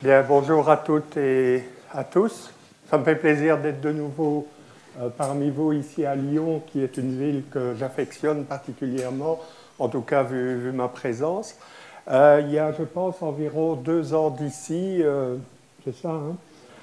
Bien, bonjour à toutes et à tous. Ça me fait plaisir d'être de nouveau parmi vous ici à Lyon, qui est une ville que j'affectionne particulièrement, en tout cas vu ma présence. Il y a, je pense, environ 2 ans d'ici, c'est ça, hein,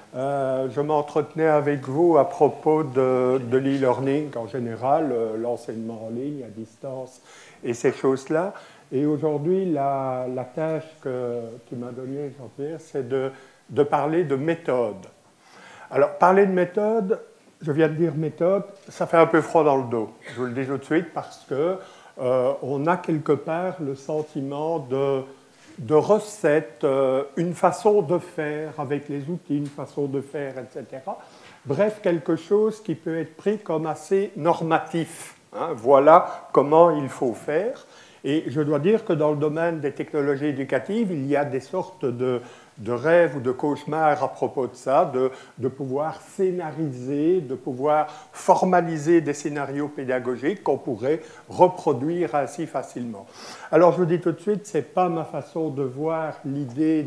je m'entretenais avec vous à propos de l'e-learning en général, l'enseignement en ligne, à distance et ces choses-là. Et aujourd'hui, la tâche que tu m'as donnée, Jean-Pierre, c'est de parler de méthode. Alors, parler de méthode, je viens de dire méthode, ça fait un peu froid dans le dos. Je vous le dis tout de suite parce que on a quelque part le sentiment de recette, une façon de faire avec les outils, une façon de faire, etc. Bref, quelque chose qui peut être pris comme assez normatif. Hein. Voilà comment il faut faire. Et je dois dire que dans le domaine des technologies éducatives, il y a des sortes de rêves ou de cauchemars à propos de ça, de pouvoir scénariser, de pouvoir formaliser des scénarios pédagogiques qu'on pourrait reproduire ainsi facilement. Alors je vous dis tout de suite, ce n'est pas ma façon de voir l'idée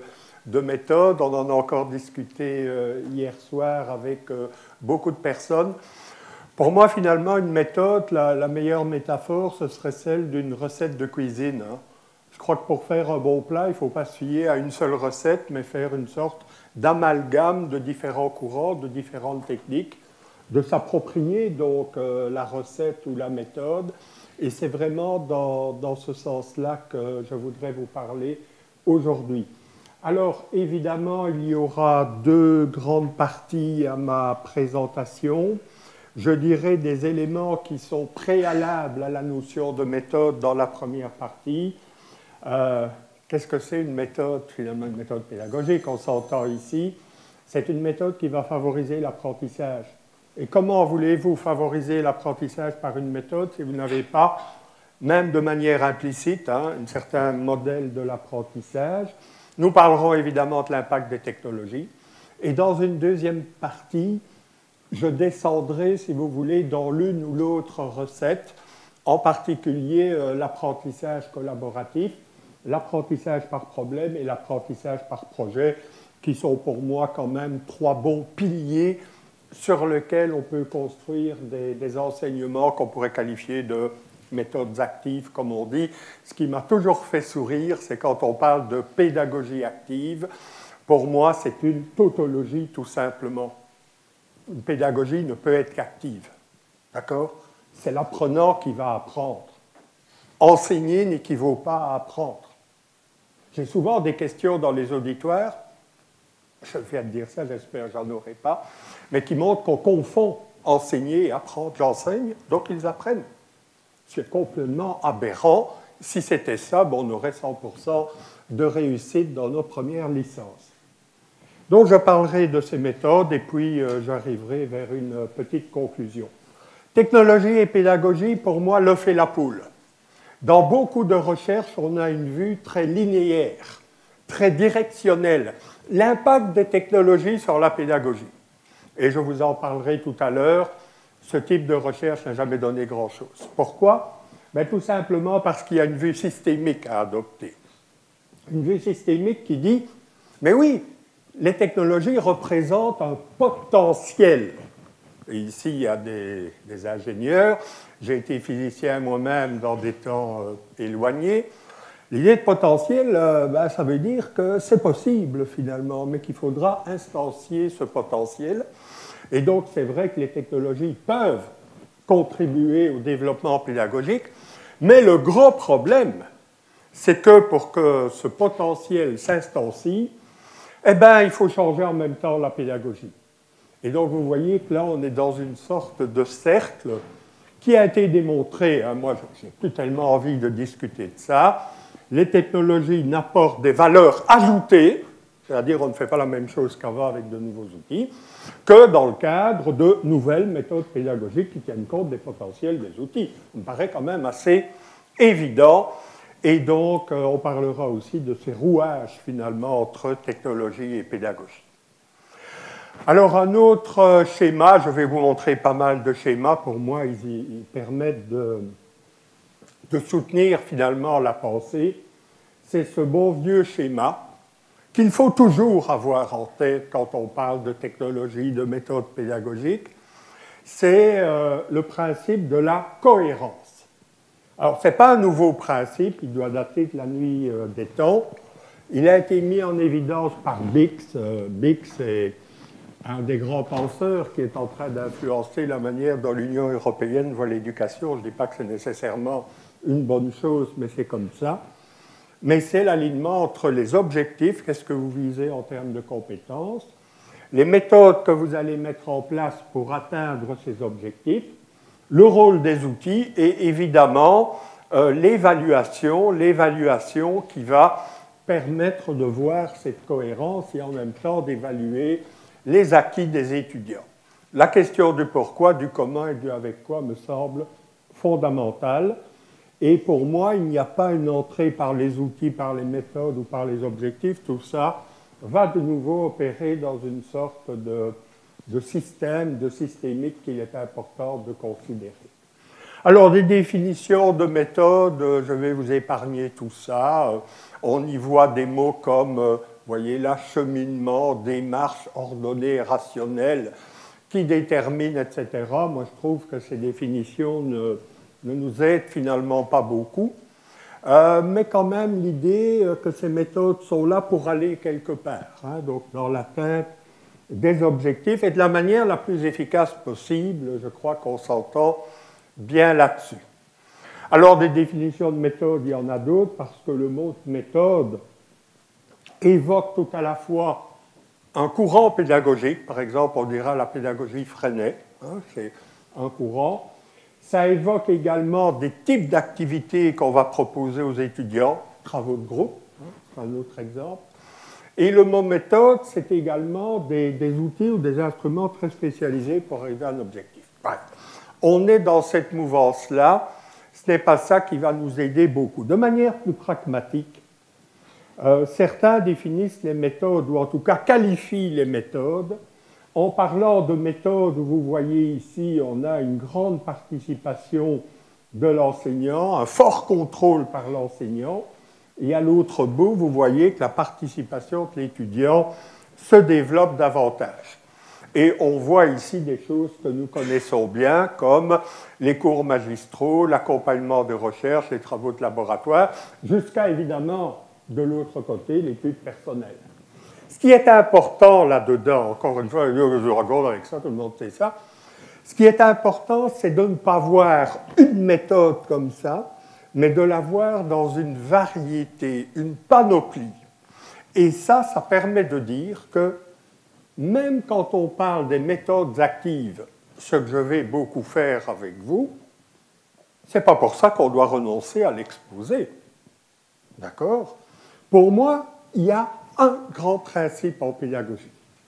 de méthode. On en a encore discuté hier soir avec beaucoup de personnes. Pour moi, finalement, une méthode, la meilleure métaphore, ce serait celle d'une recette de cuisine. Hein. Je crois que pour faire un bon plat, il ne faut pas se fier à une seule recette, mais faire une sorte d'amalgame de différents courants, de différentes techniques, de s'approprier donc la recette ou la méthode. Et c'est vraiment dans ce sens-là que je voudrais vous parler aujourd'hui. Alors, évidemment, il y aura 2 grandes parties à ma présentation. Je dirais des éléments qui sont préalables à la notion de méthode dans la première partie. Qu'est-ce que c'est une méthode, finalement, une méthode pédagogique? On s'entend ici. C'est une méthode qui va favoriser l'apprentissage. Et comment voulez-vous favoriser l'apprentissage par une méthode si vous n'avez pas, même de manière implicite, un certain modèle de l'apprentissage? Nous parlerons évidemment de l'impact des technologies. Et dans une deuxième partie, je descendrai, si vous voulez, dans l'une ou l'autre recette, en particulier l'apprentissage collaboratif, l'apprentissage par problème et l'apprentissage par projet, qui sont pour moi quand même 3 bons piliers sur lesquels on peut construire des enseignements qu'on pourrait qualifier de méthodes actives, comme on dit. Ce qui m'a toujours fait sourire, c'est quand on parle de pédagogie active. Pour moi, c'est une tautologie, tout simplement. Une pédagogie ne peut être qu'active. D'accord? C'est l'apprenant qui va apprendre. Enseigner n'équivaut pas à apprendre. J'ai souvent des questions dans les auditoires, je viens de dire ça, j'espère que j'en aurai pas, mais qui montrent qu'on confond enseigner et apprendre. J'enseigne, donc ils apprennent. C'est complètement aberrant. Si c'était ça, on aurait 100% de réussite dans nos premières licences. Donc, je parlerai de ces méthodes et puis j'arriverai vers une petite conclusion. Technologie et pédagogie, pour moi, l'œuf et la poule. Dans beaucoup de recherches, on a une vue très linéaire, très directionnelle. L'impact des technologies sur la pédagogie. Et je vous en parlerai tout à l'heure. Ce type de recherche n'a jamais donné grand-chose. Pourquoi? Tout simplement parce qu'il y a une vue systémique à adopter. Une vue systémique qui dit, mais oui, les technologies représentent un potentiel. Et ici, il y a des ingénieurs. J'ai été physicien moi-même dans des temps éloignés. L'idée de potentiel, ça veut dire que c'est possible finalement, mais qu'il faudra instancier ce potentiel. Et donc, c'est vrai que les technologies peuvent contribuer au développement pédagogique, mais le gros problème, c'est que pour que ce potentiel s'instancie, il faut changer en même temps la pédagogie. Et donc, vous voyez que là, on est dans une sorte de cercle qui a été démontré. Hein, moi, je n'ai plus tellement envie de discuter de ça. Les technologies n'apportent des valeurs ajoutées, c'est-à-dire on ne fait pas la même chose qu'avant avec de nouveaux outils, que dans le cadre de nouvelles méthodes pédagogiques qui tiennent compte des potentiels des outils. Ça me paraît quand même assez évident. Et donc, on parlera aussi de ces rouages, finalement, entre technologie et pédagogie. Alors, un autre schéma, je vais vous montrer pas mal de schémas. Pour moi, ils permettent de soutenir, finalement, la pensée. C'est ce bon vieux schéma qu'il faut toujours avoir en tête quand on parle de technologie, de méthode pédagogique, c'est le principe de la cohérence. Alors, ce n'est pas un nouveau principe, il doit dater de la nuit des temps. Il a été mis en évidence par Bix. Bix est un des grands penseurs qui est en train d'influencer la manière dont l'Union européenne voit l'éducation. Je ne dis pas que c'est nécessairement une bonne chose, mais c'est comme ça. Mais c'est l'alignement entre les objectifs, qu'est-ce que vous visez en termes de compétences, les méthodes que vous allez mettre en place pour atteindre ces objectifs, le rôle des outils et évidemment l'évaluation qui va permettre de voir cette cohérence et en même temps d'évaluer les acquis des étudiants. La question du pourquoi, du comment et du avec quoi me semble fondamentale. Et pour moi, il n'y a pas une entrée par les outils, par les méthodes ou par les objectifs. Tout ça va de nouveau opérer dans une sorte de système, de systémique qu'il est important de considérer. Alors, des définitions de méthodes, je vais vous épargner tout ça. On y voit des mots comme, vous voyez, l'acheminement, démarche ordonnée, rationnelle, qui détermine, etc. Moi, je trouve que ces définitions ne nous aident finalement pas beaucoup. Mais quand même, l'idée que ces méthodes sont là pour aller quelque part, hein, donc dans l'atteinte des objectifs et de la manière la plus efficace possible. Je crois qu'on s'entend bien là-dessus. Alors, des définitions de méthode, il y en a d'autres, parce que le mot méthode évoque tout à la fois un courant pédagogique, par exemple, on dira la pédagogie Freinet, hein, c'est un courant. Ça évoque également des types d'activités qu'on va proposer aux étudiants, travaux de groupe, hein, c'est un autre exemple. Et le mot méthode, c'est également des outils ou des instruments très spécialisés pour arriver à un objectif. Bref, on est dans cette mouvance-là. Ce n'est pas ça qui va nous aider beaucoup. De manière plus pragmatique, certains définissent les méthodes, ou en tout cas qualifient les méthodes, en parlant de méthodes où vous voyez ici, on a une grande participation de l'enseignant, un fort contrôle par l'enseignant, et à l'autre bout, vous voyez que la participation de l'étudiant se développe davantage. Et on voit ici des choses que nous connaissons bien, comme les cours magistraux, l'accompagnement de recherche, les travaux de laboratoire, jusqu'à évidemment, de l'autre côté, l'étude personnelle. Ce qui est important là-dedans, encore une fois, je raconte avec ça, tout le monde sait ça, ce qui est important, c'est de ne pas voir une méthode comme ça, mais de la voir dans une variété, une panoplie. Et ça permet de dire que même quand on parle des méthodes actives, ce que je vais beaucoup faire avec vous, ce n'est pas pour ça qu'on doit renoncer à l'exposer. D'accord? Pour moi, il y a un grand principe en pédagogie.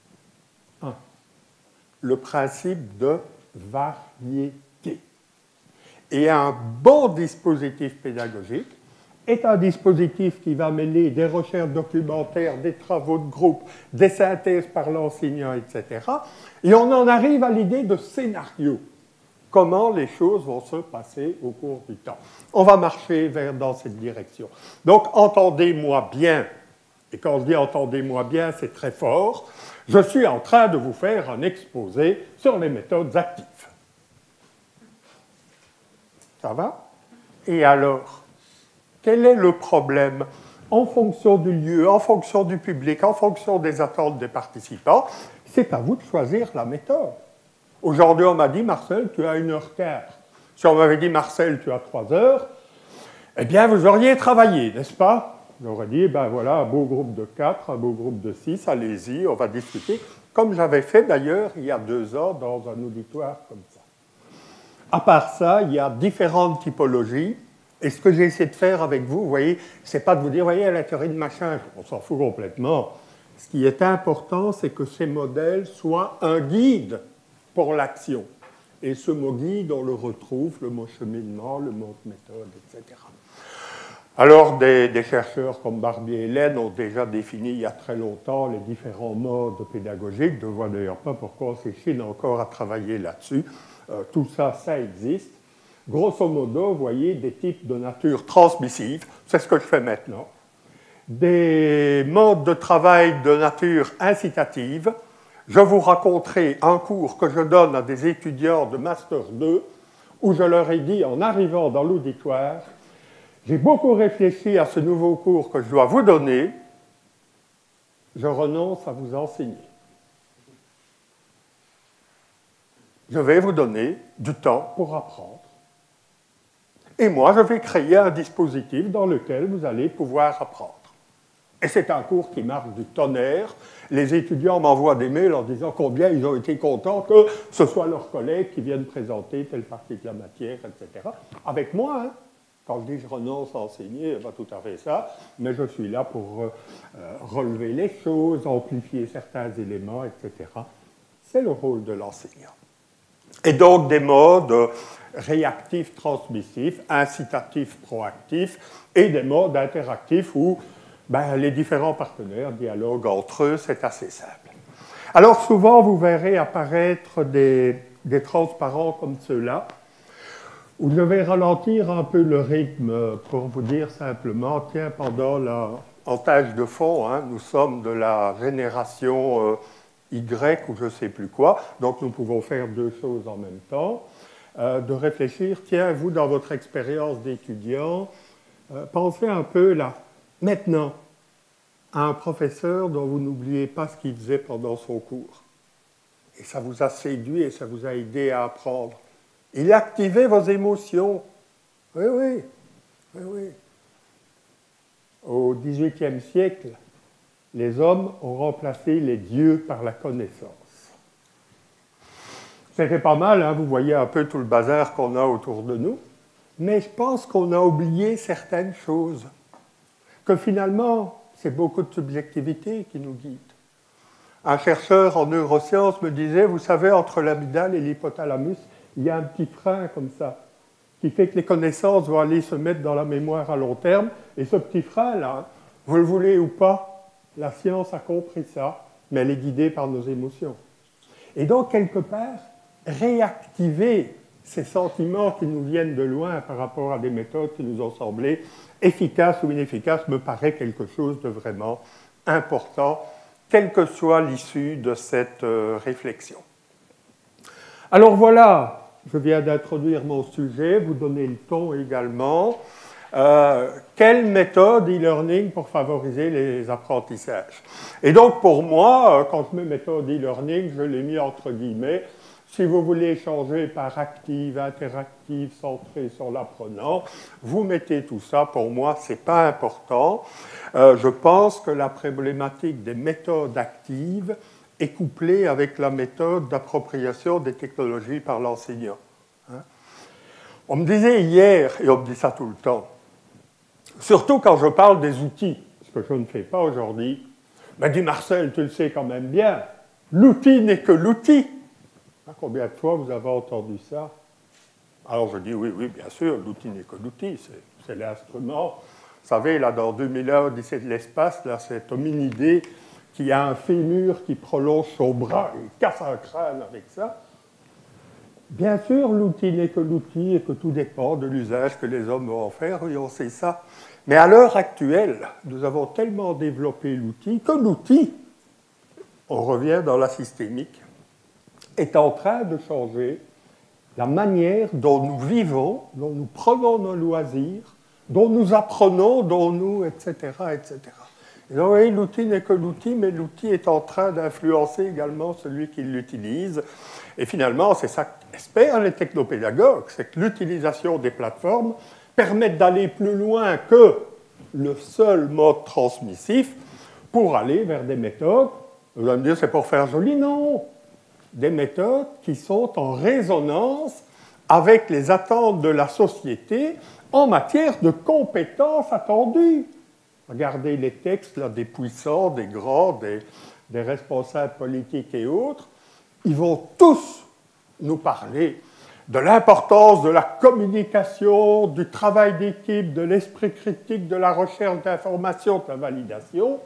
Le principe de variété. Et un bon dispositif pédagogique est un dispositif qui va mêler des recherches documentaires, des travaux de groupe, des synthèses par l'enseignant, etc. Et on en arrive à l'idée de scénario. Comment les choses vont se passer au cours du temps. On va marcher dans cette direction. Donc, entendez-moi bien. Et quand je dis entendez-moi bien, c'est très fort. Je suis en train de vous faire un exposé sur les méthodes actives. Ça va? Et alors, quel est le problème? En fonction du lieu, en fonction du public, en fonction des attentes des participants, c'est à vous de choisir la méthode. Aujourd'hui, on m'a dit, Marcel, tu as 1h15. Si on m'avait dit, Marcel, tu as 3 heures, eh bien, vous auriez travaillé, n'est-ce pas? J'aurais dit, ben voilà, un beau groupe de 4, un beau groupe de 6, allez-y, on va discuter, comme j'avais fait d'ailleurs il y a 2 ans dans un auditoire comme ça. À part ça, il y a différentes typologies, et ce que j'ai essayé de faire avec vous, vous voyez, c'est pas de vous dire, vous voyez, la théorie de machin, on s'en fout complètement. Ce qui est important, c'est que ces modèles soient un guide pour l'action. Et ce mot guide, on le retrouve, le mot cheminement, le mot méthode, etc. Alors, des chercheurs comme Barbier et Hélène ont déjà défini il y a très longtemps les différents modes pédagogiques. Je ne vois d'ailleurs pas pourquoi on s'échine encore à travailler là-dessus. Tout ça, ça existe. Grosso modo, vous voyez, des types de nature transmissive, c'est ce que je fais maintenant. des modes de travail de nature incitative. Je vous raconterai un cours que je donne à des étudiants de Master 2 où je leur ai dit en arrivant dans l'auditoire, j'ai beaucoup réfléchi à ce nouveau cours que je dois vous donner, je renonce à vous enseigner. Je vais vous donner du temps pour apprendre. Et moi, je vais créer un dispositif dans lequel vous allez pouvoir apprendre. Et c'est un cours qui marche du tonnerre. Les étudiants m'envoient des mails en disant combien ils ont été contents que ce soit leurs collègues qui viennent présenter telle partie de la matière, etc. Avec moi, hein. Quand je dis je renonce à enseigner, pas tout à fait ça, mais je suis là pour relever les choses, amplifier certains éléments, etc. C'est le rôle de l'enseignant. Et donc des modes réactifs, transmissifs, incitatifs, proactifs, et des modes interactifs où les différents partenaires dialoguent entre eux, c'est assez simple. Alors souvent, vous verrez apparaître des transparents comme ceux-là, où je vais ralentir un peu le rythme pour vous dire simplement, tiens, en tâche de fond, hein, nous sommes de la génération Y ou je ne sais plus quoi, donc nous pouvons faire deux choses en même temps, de réfléchir, tiens, vous, dans votre expérience d'étudiant, pensez un peu là, maintenant, à un professeur dont vous n'oubliez pas ce qu'il faisait pendant son cours. Et ça vous a séduit et ça vous a aidé à apprendre. Il activait vos émotions. Oui, oui, oui, oui. Au XVIIIe siècle, les hommes ont remplacé les dieux par la connaissance. C'était pas mal, hein, vous voyez un peu tout le bazar qu'on a autour de nous, mais je pense qu'on a oublié certaines choses. Que finalement, c'est beaucoup de subjectivité qui nous guide. Un chercheur en neurosciences me disait, vous savez, entre l'amygdale et l'hypothalamus, il y a un petit frein comme ça, qui fait que les connaissances vont aller se mettre dans la mémoire à long terme, et ce petit frein-là, vous le voulez ou pas, la science a compris ça, mais elle est guidée par nos émotions. Et donc, quelque part, réactiver ces sentiments qui nous viennent de loin par rapport à des méthodes qui nous ont semblé efficaces ou inefficaces me paraît quelque chose de vraiment important, quelle que soit l'issue de cette réflexion. Alors voilà, je viens d'introduire mon sujet, vous donner le ton également. Quelle méthode e-learning pour favoriser les apprentissages? Et donc pour moi, quand je mets méthode e-learning, je l'ai mis entre guillemets. Si vous voulez changer par active, interactive, centrée sur l'apprenant, vous mettez tout ça. Pour moi, ce n'est pas important. Je pense que la problématique des méthodes actives est couplée avec la méthode d'appropriation des technologies par l'enseignant. On me disait hier, et on me dit ça tout le temps, surtout quand je parle des outils, ce que je ne fais pas aujourd'hui, mais dit Marcel, tu le sais quand même bien, l'outil n'est que l'outil. Combien de fois vous avez entendu ça? Alors je dis oui, bien sûr, l'outil n'est que l'outil, c'est l'instrument. Vous savez, là, dans 2001, Odyssée de l'espace, là, cet hominidé qui a un fémur qui prolonge son bras et casse un crâne avec ça. Bien sûr, l'outil n'est que l'outil et que tout dépend de l'usage que les hommes vont en faire, oui, on sait ça. Mais à l'heure actuelle, nous avons tellement développé l'outil que l'outil, on revient dans la systémique, est en train de changer la manière dont nous vivons, dont nous prenons nos loisirs, dont nous apprenons, dont nous, etc., etc. Et donc, oui, l'outil n'est que l'outil, mais l'outil est en train d'influencer également celui qui l'utilise. Et finalement, c'est ça qu'espèrent les technopédagogues, c'est que l'utilisation des plateformes permette d'aller plus loin que le seul mode transmissif pour aller vers des méthodes. Vous allez me dire, c'est pour faire joli? Non. Des méthodes qui sont en résonance avec les attentes de la société en matière de compétences attendues. Regardez les textes là, des puissants, des grands, des responsables politiques et autres. Ils vont tous nous parler de l'importance de la communication, du travail d'équipe, de l'esprit critique, de la recherche d'informations, de la validation.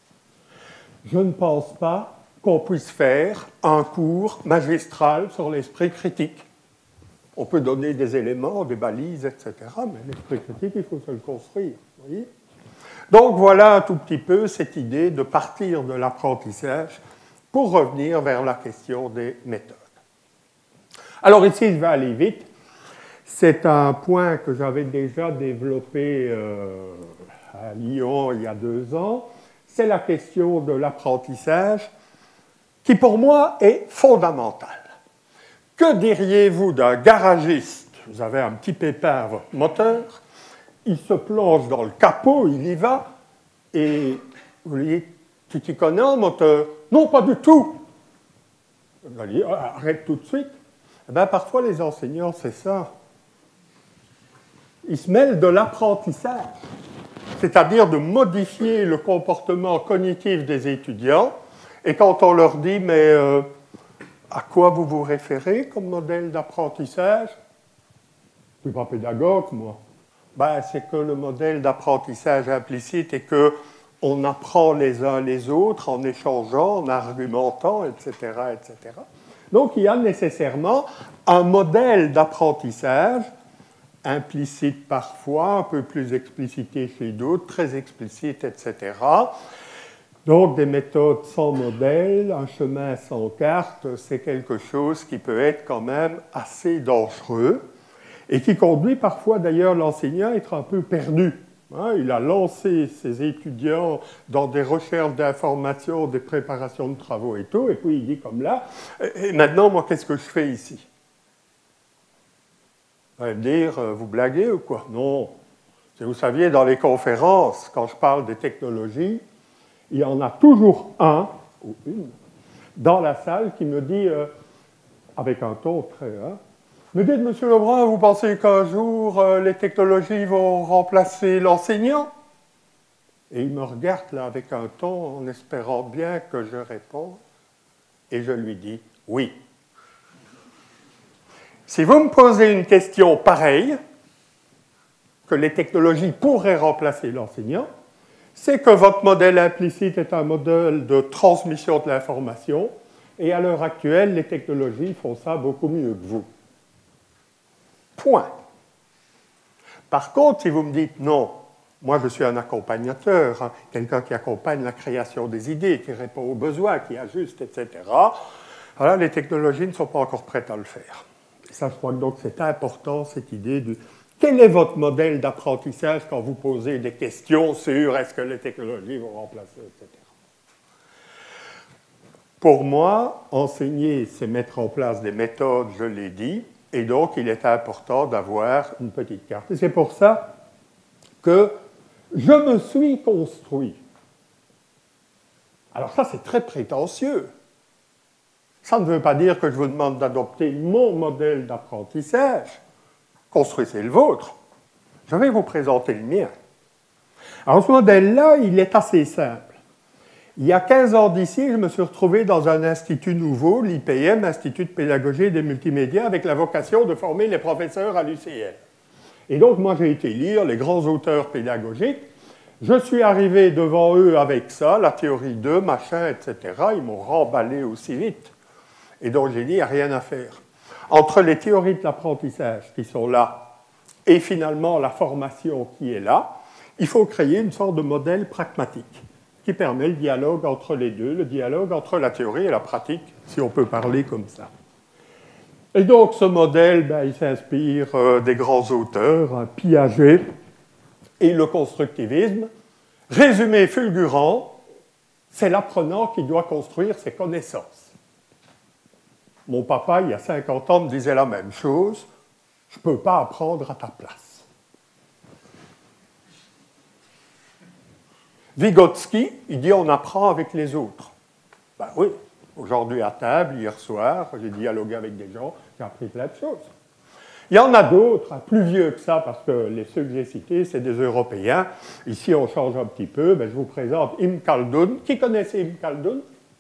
Je ne pense pas qu'on puisse faire un cours magistral sur l'esprit critique. On peut donner des éléments, des balises, etc., mais l'esprit critique, il faut se le construire. Vous voyez ? Donc voilà un tout petit peu cette idée de partir de l'apprentissage pour revenir vers la question des méthodes. Alors ici, je vais aller vite. C'est un point que j'avais déjà développé à Lyon il y a 2 ans. C'est la question de l'apprentissage qui, pour moi, est fondamentale. Que diriez-vous d'un garagiste? Vous avez un petit pépin à votre moteur, il se plonge dans le capot, il y va, et vous lui dites, tu t'y connais en moteur? Non, pas du tout. Vous allez dire, arrête tout de suite. Eh bien, parfois, les enseignants, c'est ça. Ils se mêlent de l'apprentissage, c'est-à-dire de modifier le comportement cognitif des étudiants. Et quand on leur dit, mais à quoi vous vous référez comme modèle d'apprentissage? Je ne suis pas pédagogue, moi. Ben, c'est que le modèle d'apprentissage implicite est qu'on apprend les uns les autres en échangeant, en argumentant, etc., etc. Donc, il y a nécessairement un modèle d'apprentissage implicite parfois, un peu plus explicité chez d'autres, très explicite, etc. Donc, des méthodes sans modèle, un chemin sans carte, c'est quelque chose qui peut être quand même assez dangereux et qui conduit parfois d'ailleurs l'enseignant à être un peu perdu. Il a lancé ses étudiants dans des recherches d'informations, des préparations de travaux et tout, et puis il dit comme là, et maintenant, moi, qu'est-ce que je fais ici? Vous allez me dire, vous blaguez ou quoi? Non. Si vous saviez, dans les conférences, quand je parle des technologies, il y en a toujours un ou une dans la salle qui me dit, avec un ton très... me dit, Monsieur Lebrun, vous pensez qu'un jour, les technologies vont remplacer l'enseignant? Et il me regarde là avec un ton en espérant bien que je réponde. Et je lui dis, oui. Si vous me posez une question pareille, que les technologies pourraient remplacer l'enseignant, c'est que votre modèle implicite est un modèle de transmission de l'information, et à l'heure actuelle, les technologies font ça beaucoup mieux que vous. Point. Par contre, si vous me dites non, moi je suis un accompagnateur, quelqu'un qui accompagne la création des idées, qui répond aux besoins, qui ajuste, etc., voilà, les technologies ne sont pas encore prêtes à le faire. Et ça, je crois que donc c'est important, cette idée de quel est votre modèle d'apprentissage quand vous posez des questions sur est-ce que les technologies vont remplacer, etc. Pour moi, enseigner, c'est mettre en place des méthodes, je l'ai dit, et donc il est important d'avoir une petite carte. Et c'est pour ça que je me suis construit. Alors ça, c'est très prétentieux. Ça ne veut pas dire que je vous demande d'adopter mon modèle d'apprentissage. Construisez le vôtre. Je vais vous présenter le mien. Alors, ce modèle-là, il est assez simple. Il y a 15 ans d'ici, je me suis retrouvé dans un institut nouveau, l'IPM, Institut de pédagogie et des multimédias, avec la vocation de former les professeurs à l'UCL. Et donc, moi, j'ai été lire les grands auteurs pédagogiques. Je suis arrivé devant eux avec ça, la théorie 2, machin, etc. Ils m'ont remballé aussi vite. Et donc, j'ai dit, il n'y a rien à faire. Entre les théories de l'apprentissage qui sont là et finalement la formation qui est là, il faut créer une sorte de modèle pragmatique qui permet le dialogue entre les deux, le dialogue entre la théorie et la pratique, si on peut parler comme ça. Et donc ce modèle, il s'inspire des grands auteurs, Piaget et le constructivisme. Résumé fulgurant, c'est l'apprenant qui doit construire ses connaissances. Mon papa, il y a 50 ans, me disait la même chose. Je ne peux pas apprendre à ta place. Vygotsky, il dit on apprend avec les autres. Ben oui, aujourd'hui à table, hier soir, j'ai dialogué avec des gens, j'ai appris plein de choses. Il y en a d'autres, plus vieux que ça, parce que ceux que j'ai cités, c'est des Européens. Ici, on change un petit peu. Je vous présente Ibn Khaldun. Qui connaissait Ibn Khaldun?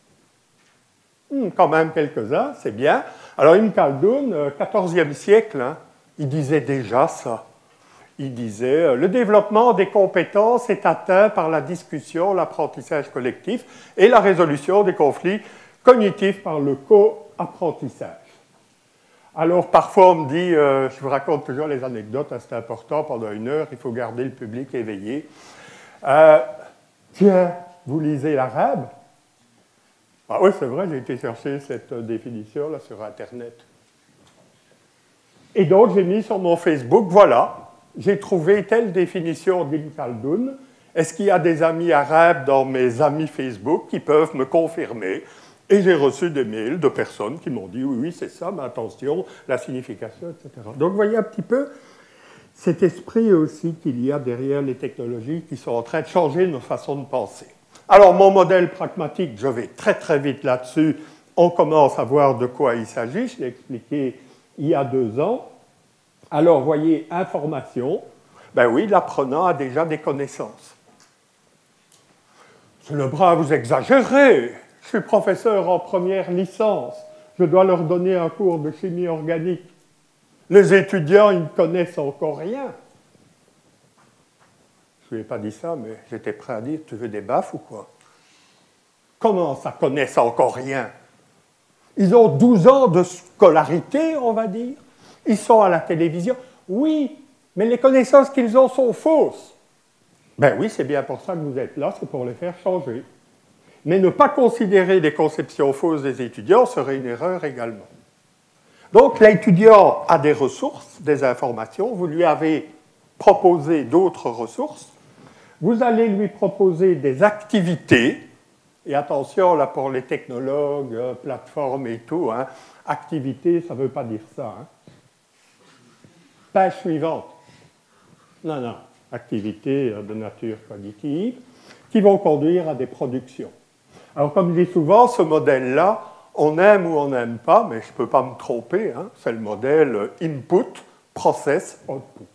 Quand même quelques-uns, c'est bien. Alors, Ibn Khaldun, 14e siècle, il disait déjà ça. Il disait « Le développement des compétences est atteint par la discussion, l'apprentissage collectif et la résolution des conflits cognitifs par le co-apprentissage. » Alors, parfois, on me dit, je vous raconte toujours les anecdotes, c'est important, pendant 1 heure, il faut garder le public éveillé. Tiens, vous lisez l'arabe? Ah oui, c'est vrai, j'ai été chercher cette définition là sur Internet. Et donc, j'ai mis sur mon Facebook, voilà, j'ai trouvé telle définition d'Ibn Khaldoun. Est-ce qu'il y a des amis arabes dans mes amis Facebook qui peuvent me confirmer? Et j'ai reçu des mails de personnes qui m'ont dit, oui, oui, c'est ça, mais attention, la signification, etc. Donc, vous voyez un petit peu cet esprit aussi qu'il y a derrière les technologies qui sont en train de changer nos façons de penser. Alors, mon modèle pragmatique, je vais très très vite là-dessus. On commence à voir de quoi il s'agit. Je l'ai expliqué il y a 2 ans. Alors, vous voyez, information. Ben oui, l'apprenant a déjà des connaissances. C'est le bras, vous exagérez. Je suis professeur en première licence. Je dois leur donner un cours de chimie organique. Les étudiants, ils ne connaissent encore rien. Je ne lui ai pas dit ça, mais j'étais prêt à dire, tu veux des baffes ou quoi? Comment ça connaissent encore rien? Ils ont 12 ans de scolarité, on va dire. Ils sont à la télévision. Oui, mais les connaissances qu'ils ont sont fausses. Ben oui, c'est bien pour ça que vous êtes là, c'est pour les faire changer. Mais ne pas considérer les conceptions fausses des étudiants serait une erreur également. Donc, l'étudiant a des ressources, des informations. Vous lui avez proposé d'autres ressources. Vous allez lui proposer des activités. Et attention, là, pour les technologues, plateformes et tout, hein, activité, ça ne veut pas dire ça. Hein. Page suivante. Non, non. Activités de nature cognitive qui vont conduire à des productions. Alors, comme je dis souvent, ce modèle-là, on aime ou on n'aime pas, mais je ne peux pas me tromper, hein, c'est le modèle input, process, output.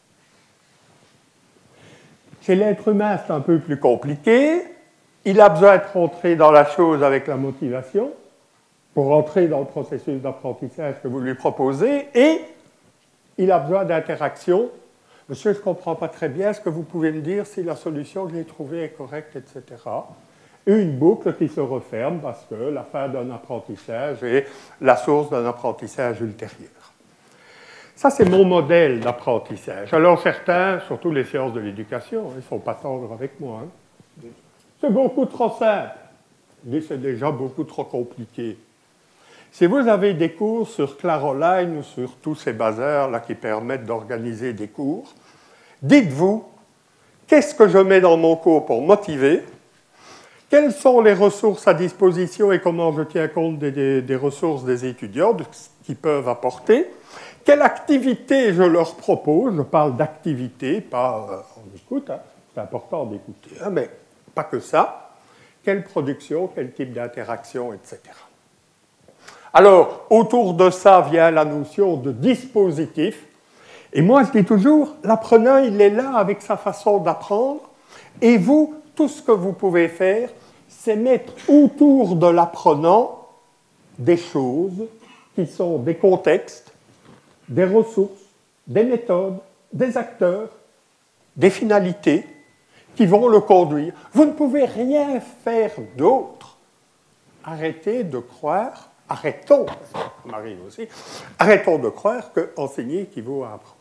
Chez l'être humain, c'est un peu plus compliqué. Il a besoin de rentrer dans la chose avec la motivation pour rentrer dans le processus d'apprentissage que vous lui proposez, et il a besoin d'interaction. Monsieur, je ne comprends pas très bien, est-ce que vous pouvez me dire si la solution que j'ai trouvée est correcte, etc. Une boucle qui se referme parce que la fin d'un apprentissage est la source d'un apprentissage ultérieur. Ça, c'est mon modèle d'apprentissage. Alors certains, surtout les sciences de l'éducation, ils ne sont pas tendres avec moi. Hein. C'est beaucoup trop simple. C'est déjà beaucoup trop compliqué. Si vous avez des cours sur Claroline ou sur tous ces bazars là qui permettent d'organiser des cours, dites-vous, qu'est-ce que je mets dans mon cours pour motiver? Quelles sont les ressources à disposition et comment je tiens compte des ressources des étudiants, de ce qu'ils peuvent apporter? Quelle activité je leur propose? Je parle d'activité, pas on écoute, hein, c'est important d'écouter, hein, mais pas que ça. Quelle production, quel type d'interaction, etc. Alors, autour de ça vient la notion de dispositif. Et moi, je dis toujours, l'apprenant, il est là avec sa façon d'apprendre, et vous, tout ce que vous pouvez faire, c'est mettre autour de l'apprenant des choses qui sont des contextes, des ressources, des méthodes, des acteurs, des finalités qui vont le conduire. Vous ne pouvez rien faire d'autre. Arrêtez de croire, arrêtons, ça m'arrive aussi, arrêtons de croire qu'enseigner équivaut à apprendre.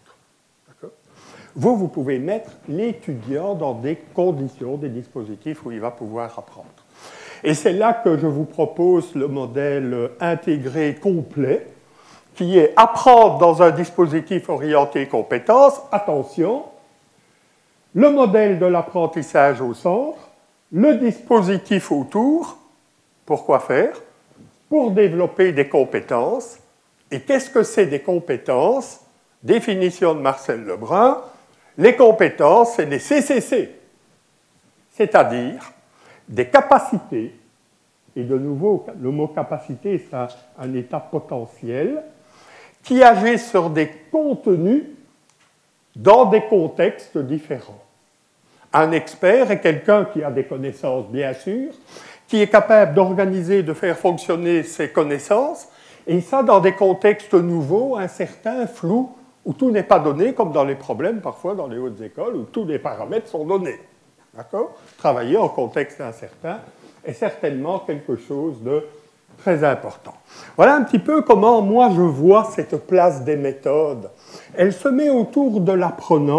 Vous pouvez mettre l'étudiant dans des conditions, des dispositifs où il va pouvoir apprendre. Et c'est là que je vous propose le modèle intégré complet, qui est apprendre dans un dispositif orienté compétences. Attention, le modèle de l'apprentissage au centre, le dispositif autour. Pourquoi faire? Pour développer des compétences. Et qu'est-ce que c'est des compétences? Définition de Marcel Lebrun. Les compétences, c'est des CCC, c'est-à-dire des capacités, et de nouveau, le mot capacité, c'est un état potentiel, qui agissent sur des contenus dans des contextes différents. Un expert est quelqu'un qui a des connaissances, bien sûr, qui est capable d'organiser, de faire fonctionner ses connaissances, et ça dans des contextes nouveaux, incertains, flous, où tout n'est pas donné, comme dans les problèmes, parfois dans les hautes écoles, où tous les paramètres sont donnés. D'accord? Travailler en contexte incertain est certainement quelque chose de très important. Voilà un petit peu comment moi je vois cette place des méthodes. Elle se met autour de l'apprenant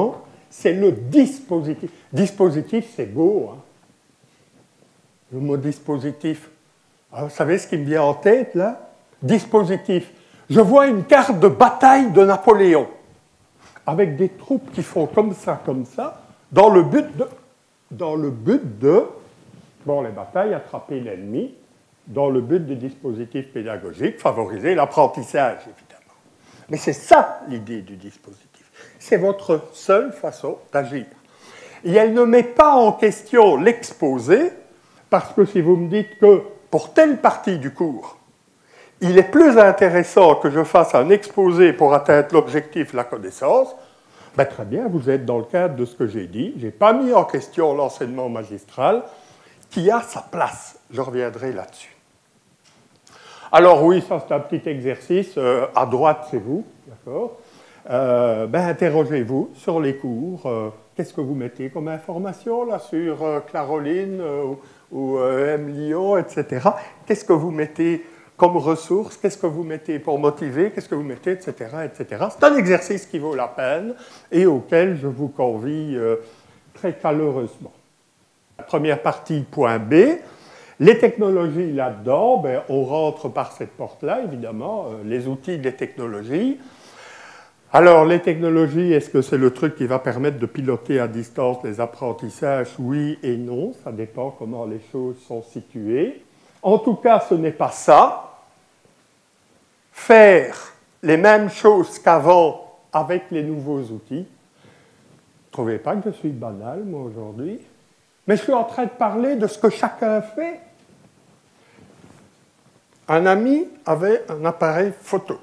c'est le dispositif. Dispositif, c'est beau, hein. Le mot dispositif. Alors, vous savez ce qui me vient en tête, là? Dispositif. Je vois une carte de bataille de Napoléon, avec des troupes qui font comme ça, dans le but de, bon, les batailles, attraper l'ennemi, dans le but du dispositif pédagogique, favoriser l'apprentissage, évidemment. Mais c'est ça l'idée du dispositif. C'est votre seule façon d'agir. Et elle ne met pas en question l'exposé, parce que si vous me dites que pour telle partie du cours, il est plus intéressant que je fasse un exposé pour atteindre l'objectif, la connaissance, ben très bien, vous êtes dans le cadre de ce que j'ai dit. Je n'ai pas mis en question l'enseignement magistral qui a sa place. Je reviendrai là-dessus. Alors oui, ça c'est un petit exercice. À droite, c'est vous, d'accord? Interrogez-vous sur les cours. Qu'est-ce que vous mettez comme information là, sur Claroline ou M. Lyon, etc. Qu'est-ce que vous mettez comme ressources, qu'est-ce que vous mettez pour motiver, qu'est-ce que vous mettez, etc., etc. C'est un exercice qui vaut la peine et auquel je vous convie très chaleureusement. La première partie, point B. Les technologies là-dedans, on rentre par cette porte-là, évidemment, les outils des technologies. Alors, les technologies, est-ce que c'est le truc qui va permettre de piloter à distance les apprentissages? Oui et non, ça dépend comment les choses sont situées. En tout cas, ce n'est pas ça. Faire les mêmes choses qu'avant avec les nouveaux outils. Ne trouvez pas que je suis banal, moi, aujourd'hui? Mais je suis en train de parler de ce que chacun fait. Un ami avait un appareil photo.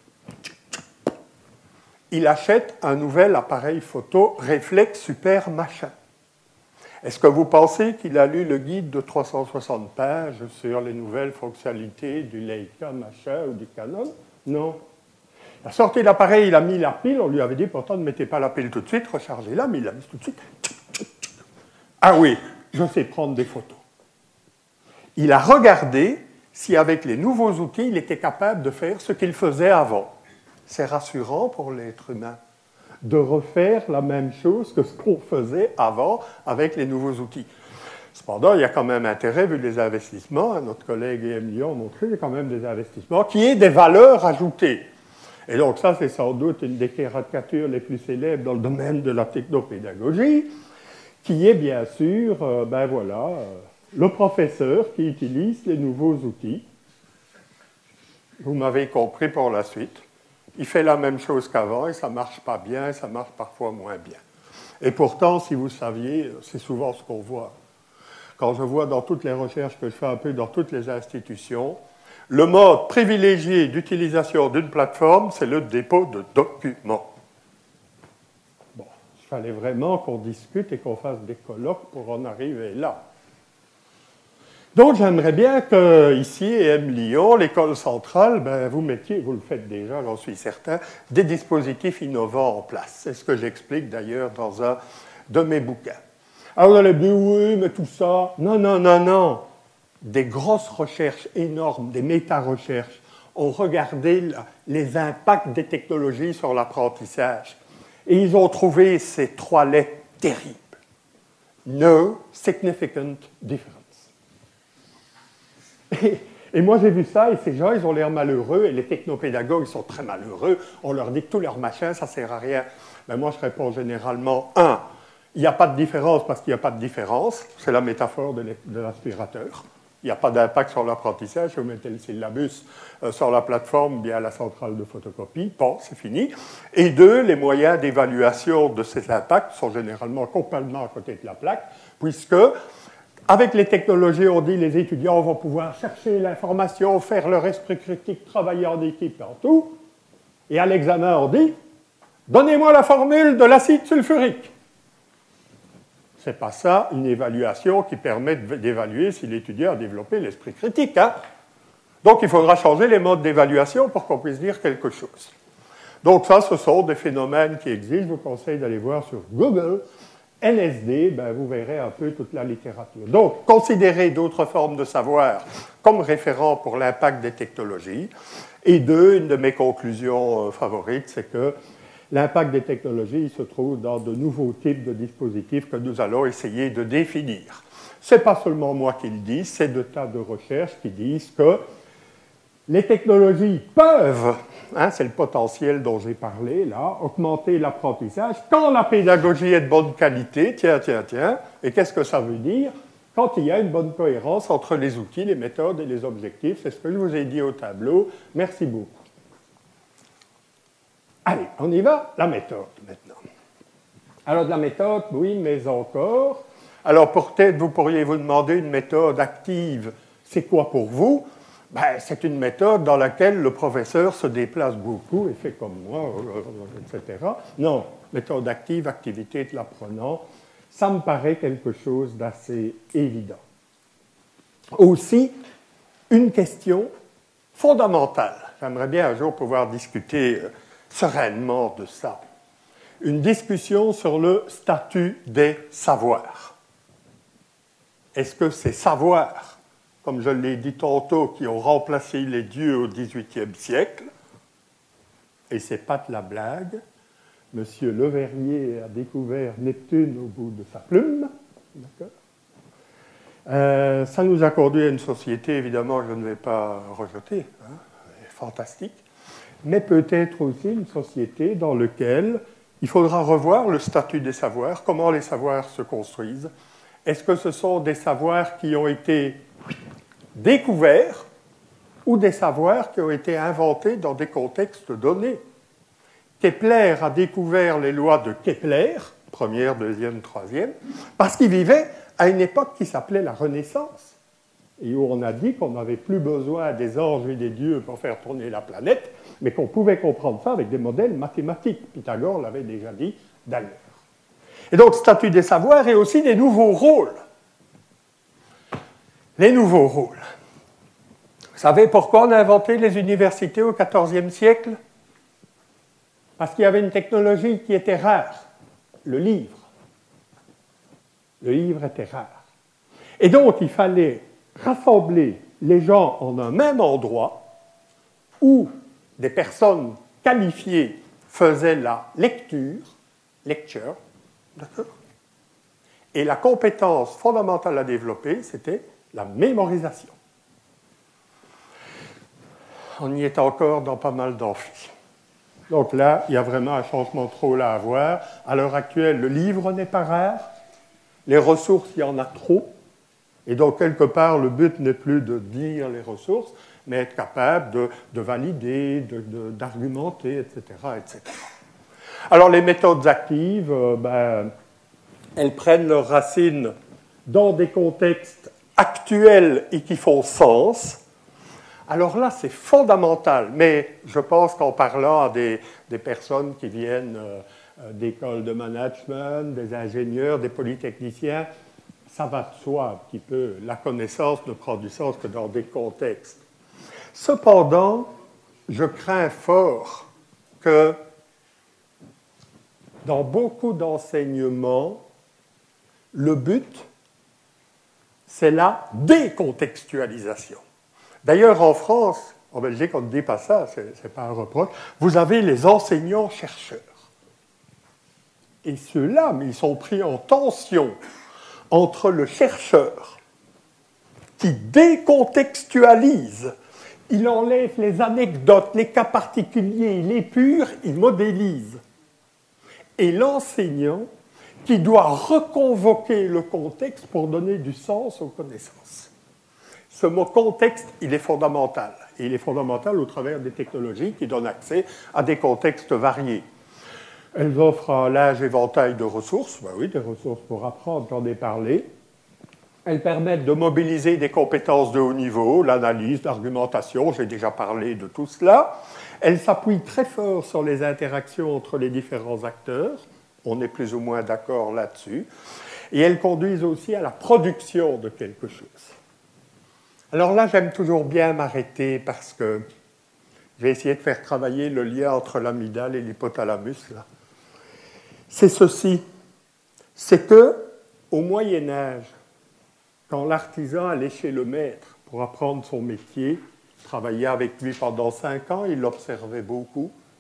Il achète un nouvel appareil photo réflexe super machin. Est-ce que vous pensez qu'il a lu le guide de 360 pages sur les nouvelles fonctionnalités du Leica machin ou du Canon? Non. Il a sorti l'appareil, il a mis la pile, on lui avait dit pourtant ne mettez pas la pile tout de suite, rechargez-la, mais il l'a mis tout de suite. Ah oui, je sais prendre des photos. Il a regardé si avec les nouveaux outils, il était capable de faire ce qu'il faisait avant. C'est rassurant pour l'être humain de refaire la même chose que ce qu'on faisait avant avec les nouveaux outils. Cependant, il y a quand même intérêt, vu les investissements, notre collègue E.M. Lyon a montré, il y a quand même des investissements, qui aient des valeurs ajoutées. Et donc ça, c'est sans doute une des caricatures les plus célèbres dans le domaine de la technopédagogie, qui est bien sûr, le professeur qui utilise les nouveaux outils. Vous m'avez compris pour la suite. Il fait la même chose qu'avant et ça ne marche pas bien et ça marche parfois moins bien. Et pourtant, si vous saviez, c'est souvent ce qu'on voit. Quand je vois dans toutes les recherches que je fais un peu dans toutes les institutions, le mode privilégié d'utilisation d'une plateforme, c'est le dépôt de documents. Bon, il fallait vraiment qu'on discute et qu'on fasse des colloques pour en arriver là. Donc, j'aimerais bien qu'ici, E.M. Lyon, l'école centrale, vous mettiez, vous le faites déjà, j'en suis certain, des dispositifs innovants en place. C'est ce que j'explique d'ailleurs dans un de mes bouquins. Alors, vous allez me dire, oui, mais tout ça... Non. Des grosses recherches énormes, des méta-recherches, ont regardé les impacts des technologies sur l'apprentissage. Et ils ont trouvé ces trois lettres terribles. No significant difference. Et moi, j'ai vu ça, et ces gens, ils ont l'air malheureux, et les technopédagogues, ils sont très malheureux. On leur dit que tous leurs machins, ça ne sert à rien. Mais moi, je réponds généralement, il n'y a pas de différence parce qu'il n'y a pas de différence. C'est la métaphore de l'aspirateur. Il n'y a pas d'impact sur l'apprentissage. Vous mettez le syllabus sur la plateforme, bien à la centrale de photocopie. Bon, c'est fini. Et deux, les moyens d'évaluation de ces impacts sont généralement complètement à côté de la plaque, puisque... Avec les technologies, on dit les étudiants vont pouvoir chercher l'information, faire leur esprit critique, travailler en équipe en tout. Et à l'examen, on dit donnez-moi la formule de l'acide sulfurique. Ce n'est pas ça une évaluation qui permet d'évaluer si l'étudiant a développé l'esprit critique. Hein? Donc il faudra changer les modes d'évaluation pour qu'on puisse dire quelque chose. Donc ça, ce sont des phénomènes qui existent. Je vous conseille d'aller voir sur Google. LSD, vous verrez un peu toute la littérature. Donc, considérez d'autres formes de savoir comme référent pour l'impact des technologies. Et deux, une de mes conclusions favorites, c'est que l'impact des technologies se trouve dans de nouveaux types de dispositifs que nous allons essayer de définir. Ce n'est pas seulement moi qui le dis, c'est de tas de recherches qui disent que les technologies peuvent, c'est le potentiel dont j'ai parlé là, augmenter l'apprentissage quand la pédagogie est de bonne qualité, et qu'est-ce que ça veut dire? Quand il y a une bonne cohérence entre les outils, les méthodes et les objectifs, c'est ce que je vous ai dit au tableau. Merci beaucoup. Allez, on y va, la méthode maintenant. Alors de la méthode, oui, mais encore. Alors peut-être vous pourriez vous demander une méthode active, c'est quoi pour vous? C'est une méthode dans laquelle le professeur se déplace beaucoup et fait comme moi, etc. Non, méthode active, activité de l'apprenant, ça me paraît quelque chose d'assez évident. Aussi, une question fondamentale. J'aimerais bien un jour pouvoir discuter sereinement de ça. Une discussion sur le statut des savoirs. Est-ce que ces savoirs, comme je l'ai dit tantôt, qui ont remplacé les dieux au XVIIIe siècle, et ce n'est pas de la blague, M. Leverrier a découvert Neptune au bout de sa plume, d'accord? Ça nous a conduit à une société, évidemment, que je ne vais pas rejeter, fantastique, mais peut-être aussi une société dans laquelle il faudra revoir le statut des savoirs, comment les savoirs se construisent. Est-ce que ce sont des savoirs qui ont été découverts ou des savoirs qui ont été inventés dans des contextes donnés? Kepler a découvert les lois de Kepler, première, deuxième, troisième, parce qu'il vivait à une époque qui s'appelait la Renaissance, et où on a dit qu'on n'avait plus besoin des anges et des dieux pour faire tourner la planète, mais qu'on pouvait comprendre ça avec des modèles mathématiques. Pythagore l'avait déjà dit d'ailleurs. Et donc, statut des savoirs et aussi des nouveaux rôles. Les nouveaux rôles. Vous savez pourquoi on a inventé les universités au XIVe siècle? Parce qu'il y avait une technologie qui était rare, le livre. Le livre était rare. Et donc, il fallait rassembler les gens en un même endroit où des personnes qualifiées faisaient la lecture, d'accord? Et la compétence fondamentale à développer, c'était la mémorisation. On y est encore dans pas mal d'amphis. Donc là, il y a vraiment un changement de rôle à avoir. À l'heure actuelle, le livre n'est pas rare. Les ressources, il y en a trop. Et donc, quelque part, le but n'est plus de dire les ressources, mais être capable de valider, d'argumenter, etc., etc. Alors, les méthodes actives, elles prennent leurs racines dans des contextes actuels et qui font sens. Alors là, c'est fondamental, mais je pense qu'en parlant à des personnes qui viennent d'écoles de management, des ingénieurs, des polytechniciens, ça va de soi un petit peu. La connaissance ne prend du sens que dans des contextes. Cependant, je crains fort que dans beaucoup d'enseignements, le but, c'est la décontextualisation. D'ailleurs, en France, en Belgique, on ne dit pas ça, ce n'est pas un reproche, vous avez les enseignants-chercheurs. Et ceux-là, mais ils sont pris en tension entre le chercheur qui décontextualise, il enlève les anecdotes, les cas particuliers, il épure, il modélise. Et l'enseignant qui doit reconvoquer le contexte pour donner du sens aux connaissances. Ce mot contexte, il est fondamental. Et il est fondamental au travers des technologies qui donnent accès à des contextes variés. Elles offrent un large éventail de ressources, oui, des ressources pour apprendre, j'en ai parlé. Elles permettent de mobiliser des compétences de haut niveau, l'analyse, l'argumentation, j'ai déjà parlé de tout cela. Elles s'appuient très fort sur les interactions entre les différents acteurs, on est plus ou moins d'accord là-dessus, et elles conduisent aussi à la production de quelque chose. Alors là, j'aime toujours bien m'arrêter parce que je vais essayer de faire travailler le lien entre l'amygdale et l'hypothalamus, là. C'est ceci, c'est que au Moyen Âge, quand l'artisan allait chez le maître pour apprendre son métier, travaillait avec lui pendant 5 ans, il l'observait beaucoup,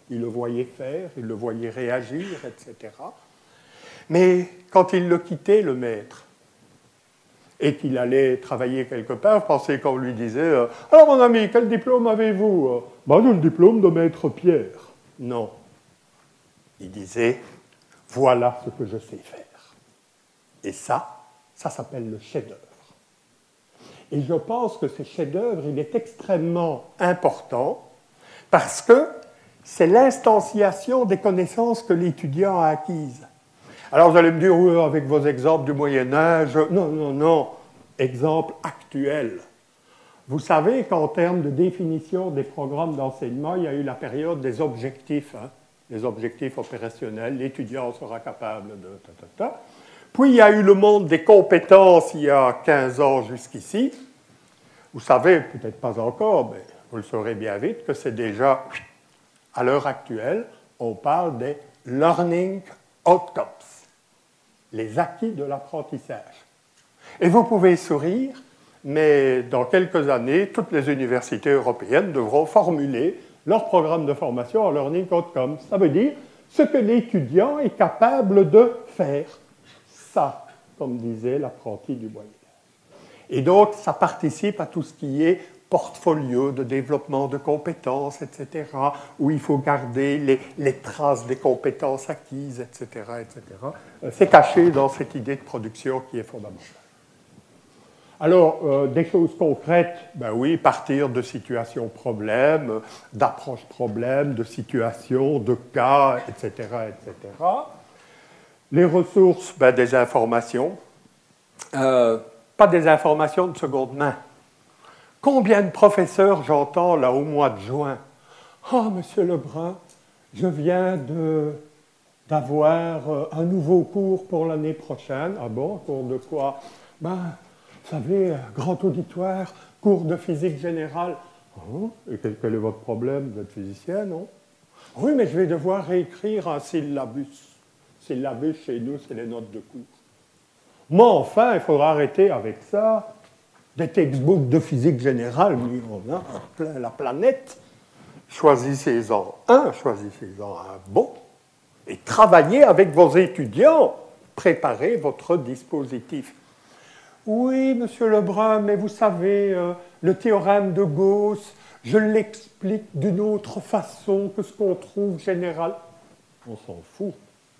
Il le voyait faire, il le voyait réagir, etc. Mais quand il le quittait, le maître, et qu'il allait travailler quelque part, vous pensez qu'on lui disait alors mon ami, quel diplôme avez-vous? Ben, j'ai le diplôme de maître Pierre. Non. Il disait voilà ce que je sais faire. Et ça s'appelle le chef-d'œuvre. Et je pense que ce chef-d'œuvre, il est extrêmement important parce que c'est l'instanciation des connaissances que l'étudiant a acquises. Alors vous allez me dire, oui, avec vos exemples du Moyen-Âge, non, exemple actuel. Vous savez qu'en termes de définition des programmes d'enseignement, il y a eu la période des objectifs, les objectifs opérationnels, l'étudiant sera capable de... Puis il y a eu le monde des compétences il y a 15 ans jusqu'ici. Vous savez, peut-être pas encore, mais vous le saurez bien vite, que c'est déjà, à l'heure actuelle, on parle des learning outcomes, les acquis de l'apprentissage. Et vous pouvez sourire, mais dans quelques années, toutes les universités européennes devront formuler leur programme de formation en learning outcomes. Ça veut dire ce que l'étudiant est capable de faire. Ça, comme disait l'apprenti du Moyen-Âge. Et donc, ça participe à tout ce qui est portfolio de développement de compétences, etc., où il faut garder les traces des compétences acquises, etc., etc. C'est caché dans cette idée de production qui est fondamentale. Alors, des choses concrètes, ben oui, partir de situations problèmes, d'approches problèmes, de situations, de cas, etc., etc. Les ressources, ben, des informations. Pas des informations de seconde main. Combien de professeurs j'entends là au mois de juin? Oh, monsieur Lebrun, je viens d'avoir un nouveau cours pour l'année prochaine. Ah bon, cours de quoi? Ben, vous savez, grand auditoire, cours de physique générale. Oh, et quel est votre problème? Vous êtes physicien, non? Oui, mais je vais devoir réécrire un syllabus. Syllabus, chez nous, c'est les notes de cours. Mais enfin, il faudra arrêter avec ça. Des textbooks de physique générale, on a plein la planète. Choisissez-en un bon, et travaillez avec vos étudiants. Préparez votre dispositif. Oui, monsieur Lebrun, mais vous savez, le théorème de Gauss, je l'explique d'une autre façon que ce qu'on trouve général. On s'en fout.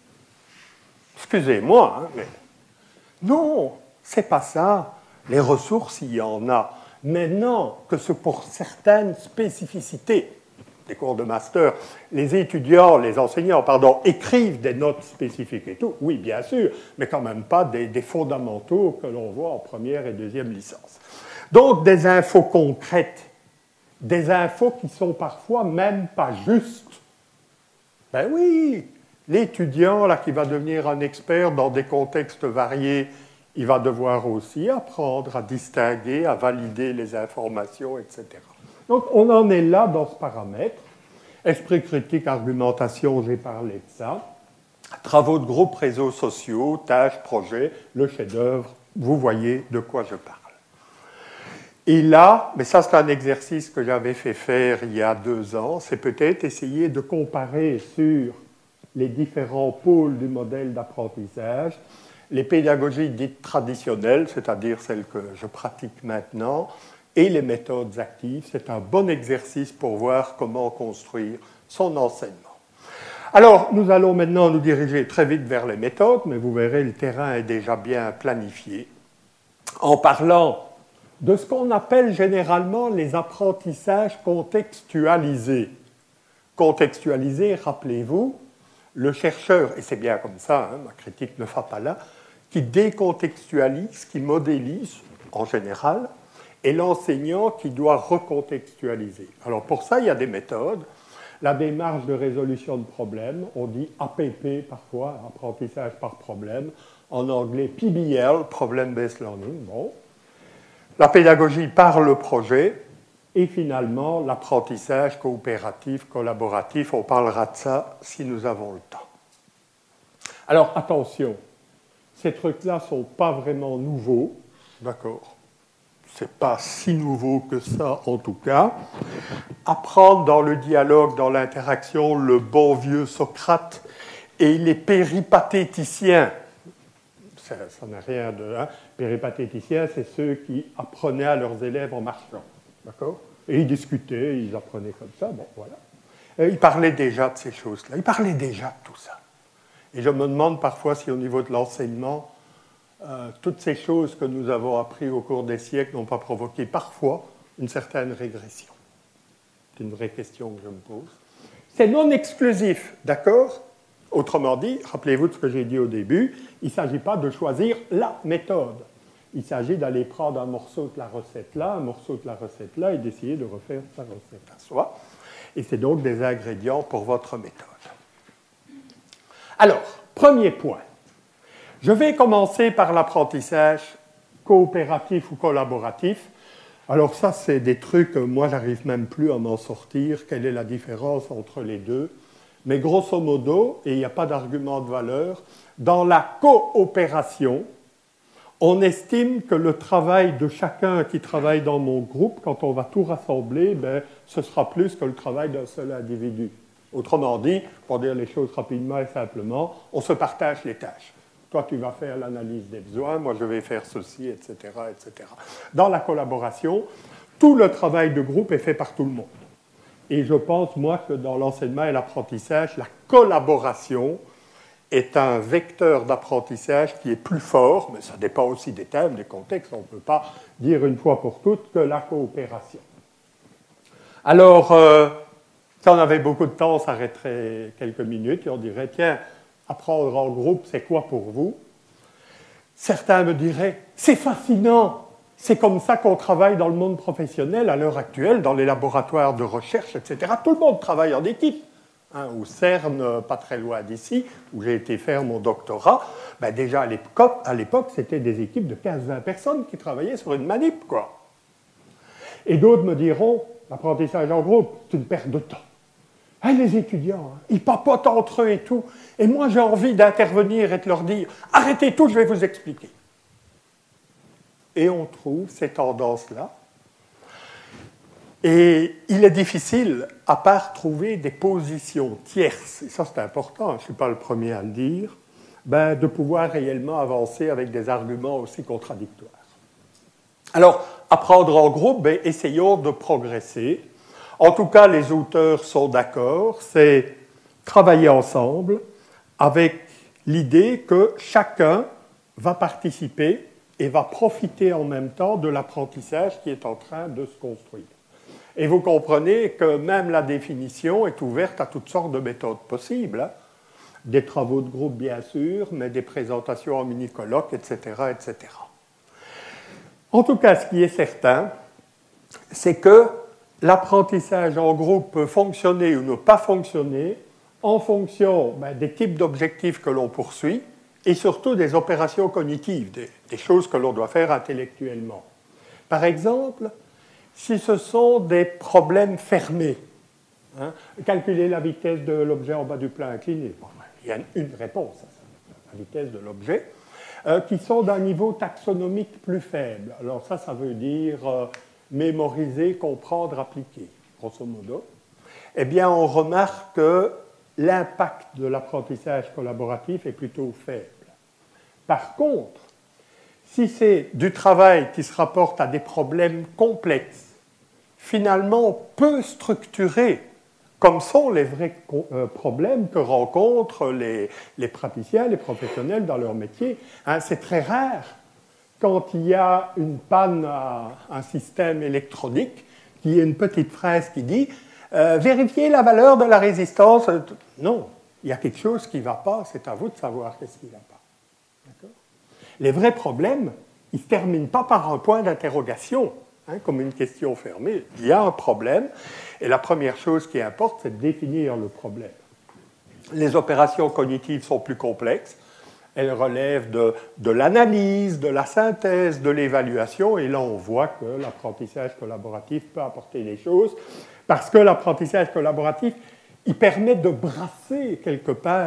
Excusez-moi, mais non, c'est pas ça. Les ressources, il y en a. Maintenant, que ce pour certaines spécificités des cours de master, les étudiants, les enseignants, pardon, écrivent des notes spécifiques et tout, oui, bien sûr, mais quand même pas des fondamentaux que l'on voit en première et deuxième licence. Donc, des infos concrètes, des infos qui sont parfois même pas justes. Ben oui, l'étudiant là, qui va devenir un expert dans des contextes variés, il va devoir aussi apprendre à distinguer, à valider les informations, etc. Donc, on en est là dans ce paramètre. Esprit critique, argumentation, j'ai parlé de ça. Travaux de groupe, réseaux sociaux, tâches, projets, le chef-d'œuvre, vous voyez de quoi je parle. Et là, mais ça c'est un exercice que j'avais fait faire il y a 2 ans, c'est peut-être essayer de comparer sur les différents pôles du modèle d'apprentissage, les pédagogies dites traditionnelles, c'est-à-dire celles que je pratique maintenant, et les méthodes actives. C'est un bon exercice pour voir comment construire son enseignement. Alors, nous allons maintenant nous diriger très vite vers les méthodes, mais vous verrez, le terrain est déjà bien planifié, en parlant de ce qu'on appelle généralement les apprentissages contextualisés. Contextualisés, rappelez-vous, le chercheur, et c'est bien comme ça, ma critique ne va pas là, qui décontextualise, qui modélise en général, et l'enseignant qui doit recontextualiser. Alors pour ça, il y a des méthodes. La démarche de résolution de problèmes, on dit APP parfois, apprentissage par problème, en anglais PBL, Problem Based Learning. Bon. La pédagogie par le projet, et finalement l'apprentissage coopératif, collaboratif. On parlera de ça si nous avons le temps. Alors attention, ces trucs-là ne sont pas vraiment nouveaux, d'accord? c'est pas si nouveau que ça en tout cas. Apprendre dans le dialogue, dans l'interaction, le bon vieux Socrate et les péripatéticiens. Ça n'a rien de... Hein. Péripatéticiens, c'est ceux qui apprenaient à leurs élèves en marchant. D'accord ? Et ils discutaient, ils apprenaient comme ça, bon, voilà. Et ils parlaient déjà de ces choses-là, ils parlaient déjà de tout ça. Et je me demande parfois si au niveau de l'enseignement, toutes ces choses que nous avons apprises au cours des siècles n'ont pas provoqué parfois une certaine régression. C'est une vraie question que je me pose. C'est non exclusif, d'accord ? Autrement dit, rappelez-vous de ce que j'ai dit au début, il ne s'agit pas de choisir la méthode. Il s'agit d'aller prendre un morceau de la recette là, un morceau de la recette là, et d'essayer de refaire sa recette à soi. Et c'est donc des ingrédients pour votre méthode. Alors, premier point. Je vais commencer par l'apprentissage coopératif ou collaboratif. Alors ça, c'est des trucs, moi, j'arrive même plus à m'en sortir. Quelle est la différence entre les deux ? Mais grosso modo, et il n'y a pas d'argument de valeur, dans la coopération, on estime que le travail de chacun qui travaille dans mon groupe, quand on va tout rassembler, ben, ce sera plus que le travail d'un seul individu. Autrement dit, pour dire les choses rapidement et simplement, on se partage les tâches. Toi, tu vas faire l'analyse des besoins, moi, je vais faire ceci, etc., etc. Dans la collaboration, tout le travail de groupe est fait par tout le monde. Et je pense, moi, que dans l'enseignement et l'apprentissage, la collaboration est un vecteur d'apprentissage qui est plus fort, mais ça dépend aussi des thèmes, des contextes. On ne peut pas dire une fois pour toutes que la coopération. Alors, si on avait beaucoup de temps, on s'arrêterait quelques minutes et on dirait, tiens, apprendre en groupe, c'est quoi pour vous ? Certains me diraient, c'est fascinant, c'est comme ça qu'on travaille dans le monde professionnel à l'heure actuelle, dans les laboratoires de recherche, etc. Tout le monde travaille en équipe. Hein, au CERN, pas très loin d'ici, où j'ai été faire mon doctorat, ben déjà à l'époque, c'était des équipes de 15-20 personnes qui travaillaient sur une manip, quoi. Et d'autres me diront, l'apprentissage en groupe, c'est une perte de temps. Hein, les étudiants, hein, ils papotent entre eux et tout. Et moi, j'ai envie d'intervenir et de leur dire, arrêtez tout, je vais vous expliquer. Et on trouve ces tendances-là. Et il est difficile, à part trouver des positions tierces, et ça c'est important, je ne suis pas le premier à le dire, ben, de pouvoir réellement avancer avec des arguments aussi contradictoires. Alors, apprendre en groupe, ben, essayons de progresser. En tout cas, les auteurs sont d'accord, c'est travailler ensemble avec l'idée que chacun va participer et va profiter en même temps de l'apprentissage qui est en train de se construire. Et vous comprenez que même la définition est ouverte à toutes sortes de méthodes possibles. Hein. Des travaux de groupe, bien sûr, mais des présentations en mini-colloques, etc., etc. En tout cas, ce qui est certain, c'est que l'apprentissage en groupe peut fonctionner ou ne pas fonctionner en fonction des types d'objectifs que l'on poursuit et surtout des opérations cognitives, des choses que l'on doit faire intellectuellement. Par exemple, si ce sont des problèmes fermés, hein, calculer la vitesse de l'objet en bas du plan incliné, bon, il y a une réponse à ça, la vitesse de l'objet, qui sont d'un niveau taxonomique plus faible. Alors ça veut dire mémoriser, comprendre, appliquer, grosso modo. Eh bien, on remarque que l'impact de l'apprentissage collaboratif est plutôt faible. Par contre, si c'est du travail qui se rapporte à des problèmes complexes, finalement peu structurés, comme sont les vrais problèmes que rencontrent les praticiens, les professionnels dans leur métier, hein, c'est très rare quand il y a une panne à un système électronique, qu'il y ait une petite phrase qui dit « Vérifiez la valeur de la résistance ». Non, il y a quelque chose qui ne va pas, c'est à vous de savoir qu'est-ce qui ne va pas. D'accord ? Les vrais problèmes, ils ne se terminent pas par un point d'interrogation, hein, comme une question fermée. Il y a un problème, et la première chose qui importe, c'est de définir le problème. Les opérations cognitives sont plus complexes. Elles relèvent de l'analyse, de la synthèse, de l'évaluation, et là on voit que l'apprentissage collaboratif peut apporter des choses, parce que l'apprentissage collaboratif, il permet de brasser quelque part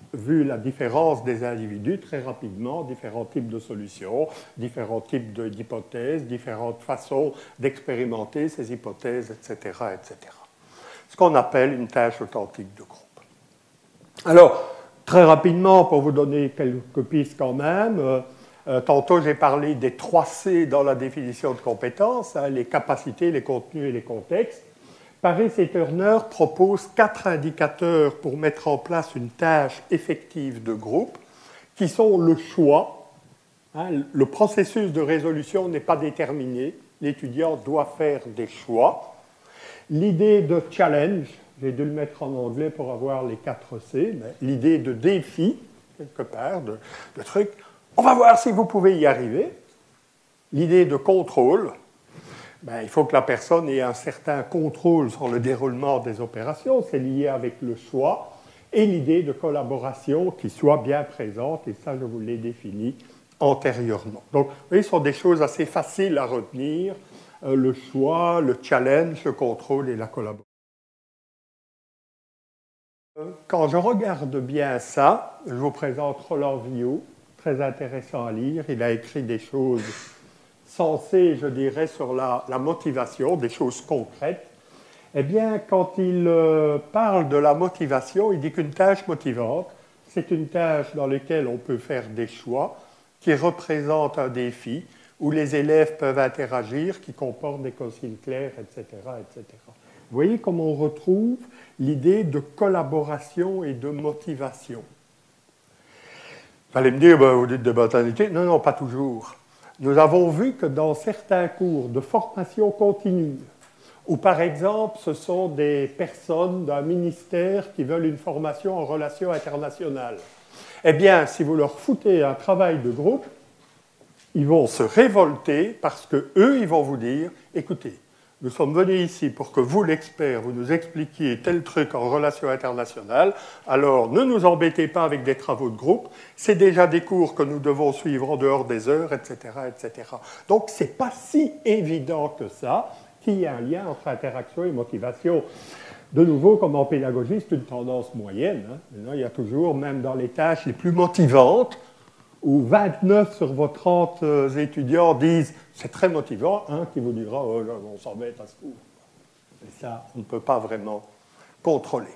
vu la différence des individus très rapidement, différents types de solutions, différents types d'hypothèses, différentes façons d'expérimenter ces hypothèses, etc., etc. Ce qu'on appelle une tâche authentique de groupe. Alors, très rapidement, pour vous donner quelques pistes quand même, tantôt j'ai parlé des 3 C dans la définition de compétences, hein, les capacités, les contenus et les contextes. Paris et Turner proposent 4 indicateurs pour mettre en place une tâche effective de groupe, qui sont le choix. Hein, le processus de résolution n'est pas déterminé. L'étudiant doit faire des choix. L'idée de challenge, j'ai dû le mettre en anglais pour avoir les 4 C, mais l'idée de défi, quelque part, de truc. On va voir si vous pouvez y arriver. L'idée de contrôle, il faut que la personne ait un certain contrôle sur le déroulement des opérations, c'est lié avec le choix, et l'idée de collaboration qui soit bien présente, et ça je vous l'ai défini antérieurement. Donc, vous voyez, ce sont des choses assez faciles à retenir, le choix, le challenge, le contrôle et la collaboration. Quand je regarde bien ça, je vous présente Roland Villot, très intéressant à lire. Il a écrit des choses sensées, je dirais, sur la motivation, des choses concrètes. Eh bien, quand il parle de la motivation, il dit qu'une tâche motivante, c'est une tâche dans laquelle on peut faire des choix, qui représente un défi, où les élèves peuvent interagir, qui comportent des consignes claires, etc., etc. Vous voyez comment on retrouve l'idée de collaboration et de motivation. Vous allez me dire, vous dites de botanité. Non, non, pas toujours. Nous avons vu que dans certains cours de formation continue, où par exemple ce sont des personnes d'un ministère qui veulent une formation en relations internationales, eh bien, si vous leur foutez un travail de groupe, ils vont se révolter parce qu'eux, ils vont vous dire, écoutez, nous sommes venus ici pour que vous, l'expert, vous nous expliquiez tel truc en relations internationales, alors ne nous embêtez pas avec des travaux de groupe, c'est déjà des cours que nous devons suivre en dehors des heures, etc., etc. Donc, ce n'est pas si évident que ça qu'il y a un lien entre interaction et motivation. De nouveau, comme en pédagogie, c'est une tendance moyenne. Hein. Maintenant, il y a toujours, même dans les tâches les plus motivantes, où 29 sur vos 30 étudiants disent « c'est très motivant », un qui vous dira « oh, on s'en met à ce cours ». Et ça, on ne peut pas vraiment contrôler.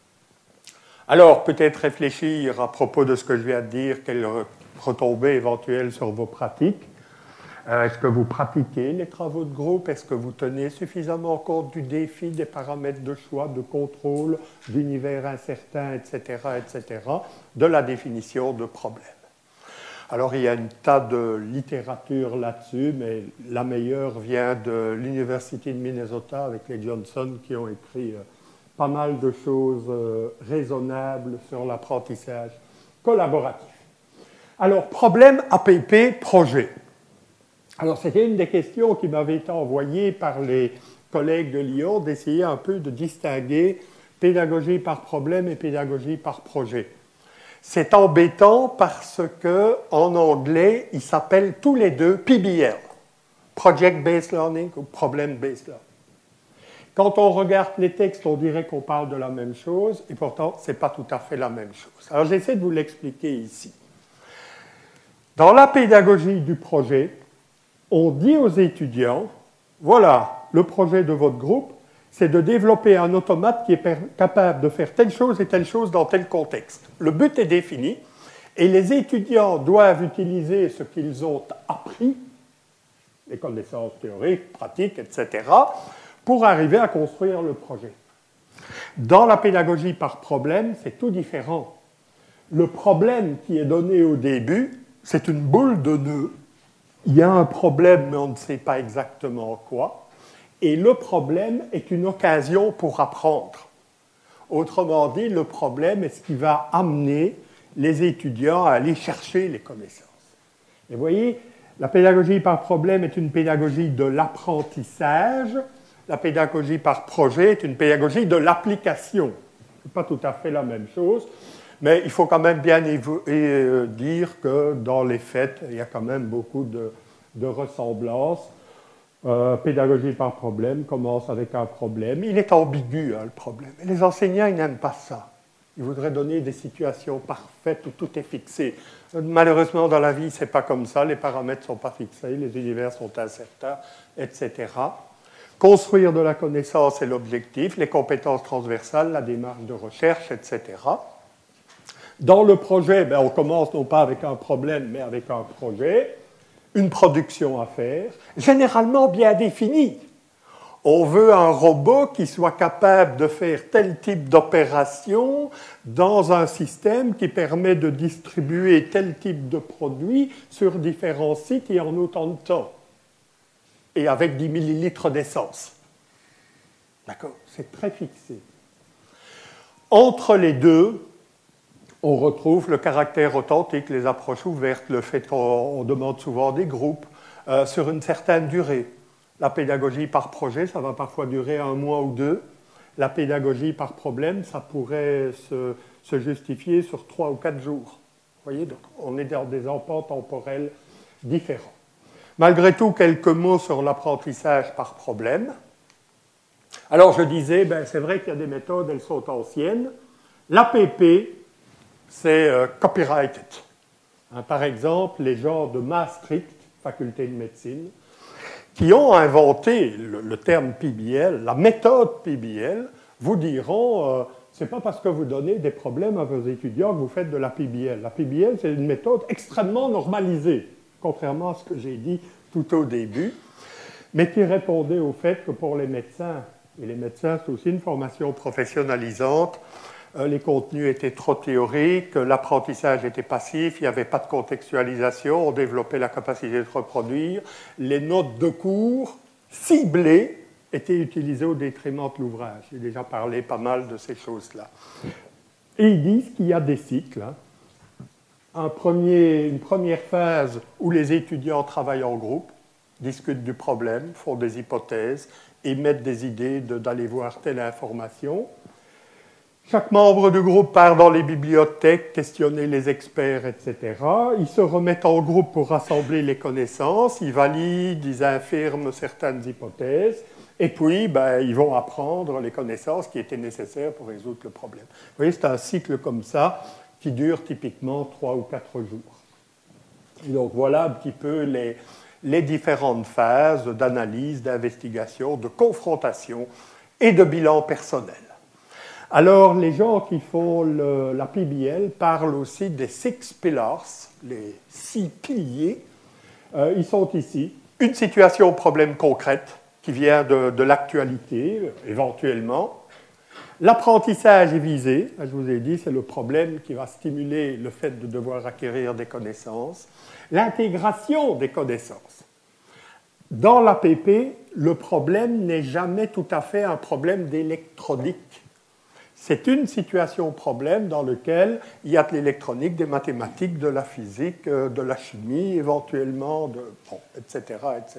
Alors, peut-être réfléchir à propos de ce que je viens de dire, quelles retombées éventuelles sur vos pratiques. Est-ce que vous pratiquez les travaux de groupe? Est-ce que vous tenez suffisamment compte du défi, des paramètres de choix, de contrôle, d'univers incertain, etc., etc., de la définition de problème? Alors, il y a un tas de littérature là-dessus, mais la meilleure vient de l'Université de Minnesota avec les Johnson qui ont écrit pas mal de choses raisonnables sur l'apprentissage collaboratif. Alors, problème APP, projet. Alors, c'était une des questions qui m'avait été envoyée par les collègues de Lyon d'essayer un peu de distinguer pédagogie par problème et pédagogie par projet. C'est embêtant parce qu'en anglais, ils s'appellent tous les deux PBL, Project Based Learning ou Problem Based Learning. Quand on regarde les textes, on dirait qu'on parle de la même chose, et pourtant, ce n'est pas tout à fait la même chose. Alors, j'essaie de vous l'expliquer ici. Dans la pédagogie du projet, on dit aux étudiants, voilà, le projet de votre groupe, c'est de développer un automate qui est capable de faire telle chose et telle chose dans tel contexte. Le but est défini et les étudiants doivent utiliser ce qu'ils ont appris, les connaissances théoriques, pratiques, etc., pour arriver à construire le projet. Dans la pédagogie par problème, c'est tout différent. Le problème qui est donné au début, c'est une boule de nœuds. Il y a un problème, mais on ne sait pas exactement quoi. Et le problème est une occasion pour apprendre. Autrement dit, le problème est ce qui va amener les étudiants à aller chercher les connaissances. Et vous voyez, la pédagogie par problème est une pédagogie de l'apprentissage. La pédagogie par projet est une pédagogie de l'application. Ce n'est pas tout à fait la même chose, mais il faut quand même bien dire que dans les faits, il y a quand même beaucoup de ressemblances. Pédagogie par problème commence avec un problème. Il est ambigu, hein, le problème. Et les enseignants, ils n'aiment pas ça. Il voudrait donner des situations parfaites où tout est fixé. Malheureusement, dans la vie, ce n'est pas comme ça. Les paramètres ne sont pas fixés, les univers sont incertains, etc. Construire de la connaissance est l'objectif, les compétences transversales, la démarche de recherche, etc. Dans le projet, on commence non pas avec un problème, mais avec un projet, une production à faire, généralement bien définie. On veut un robot qui soit capable de faire tel type d'opération dans un système qui permet de distribuer tel type de produit sur différents sites et en autant de temps. Et avec 10 millilitres d'essence. D'accord? C'est très fixé. Entre les deux, on retrouve le caractère authentique, les approches ouvertes, le fait qu'on demande souvent des groupes sur une certaine durée. La pédagogie par projet, ça va parfois durer 1 mois ou 2. La pédagogie par problème, ça pourrait se justifier sur 3 ou 4 jours. Vous voyez, donc on est dans des empans temporels différents. Malgré tout, quelques mots sur l'apprentissage par problème. Alors je disais, c'est vrai qu'il y a des méthodes, elles sont anciennes. L'APP, c'est copyrighted. Par exemple, les gens de Maastricht, faculté de médecine, qui ont inventé le terme PBL, la méthode PBL, vous diront, ce n'est pas parce que vous donnez des problèmes à vos étudiants que vous faites de la PBL. La PBL, c'est une méthode extrêmement normalisée, contrairement à ce que j'ai dit tout au début, mais qui répondait au fait que pour les médecins, et les médecins, c'est aussi une formation professionnalisante, les contenus étaient trop théoriques, l'apprentissage était passif, il n'y avait pas de contextualisation, on développait la capacité de reproduire, les notes de cours ciblées étaient utilisées au détriment de l'ouvrage. J'ai déjà parlé pas mal de ces choses-là. Et ils disent qu'il y a des cycles. Une première phase où les étudiants travaillent en groupe, discutent du problème, font des hypothèses, émettent des idées d'aller voir telle information. Chaque membre du groupe part dans les bibliothèques, questionner les experts, etc. Ils se remettent en groupe pour rassembler les connaissances, ils valident, ils infirment certaines hypothèses, et puis ils vont apprendre les connaissances qui étaient nécessaires pour résoudre le problème. Vous voyez, c'est un cycle comme ça qui dure typiquement 3 ou 4 jours. Et donc voilà un petit peu les différentes phases d'analyse, d'investigation, de confrontation et de bilan personnel. Alors, les gens qui font la PBL parlent aussi des 6 pillars, les 6 piliers. Ils sont ici. Une situation ou problème concrète qui vient de l'actualité, éventuellement. L'apprentissage est visé. Je vous ai dit, c'est le problème qui va stimuler le fait de devoir acquérir des connaissances. L'intégration des connaissances. Dans l'APP, le problème n'est jamais tout à fait un problème d'électronique. C'est une situation-problème dans laquelle il y a de l'électronique, des mathématiques, de la physique, de la chimie, éventuellement, etc., etc.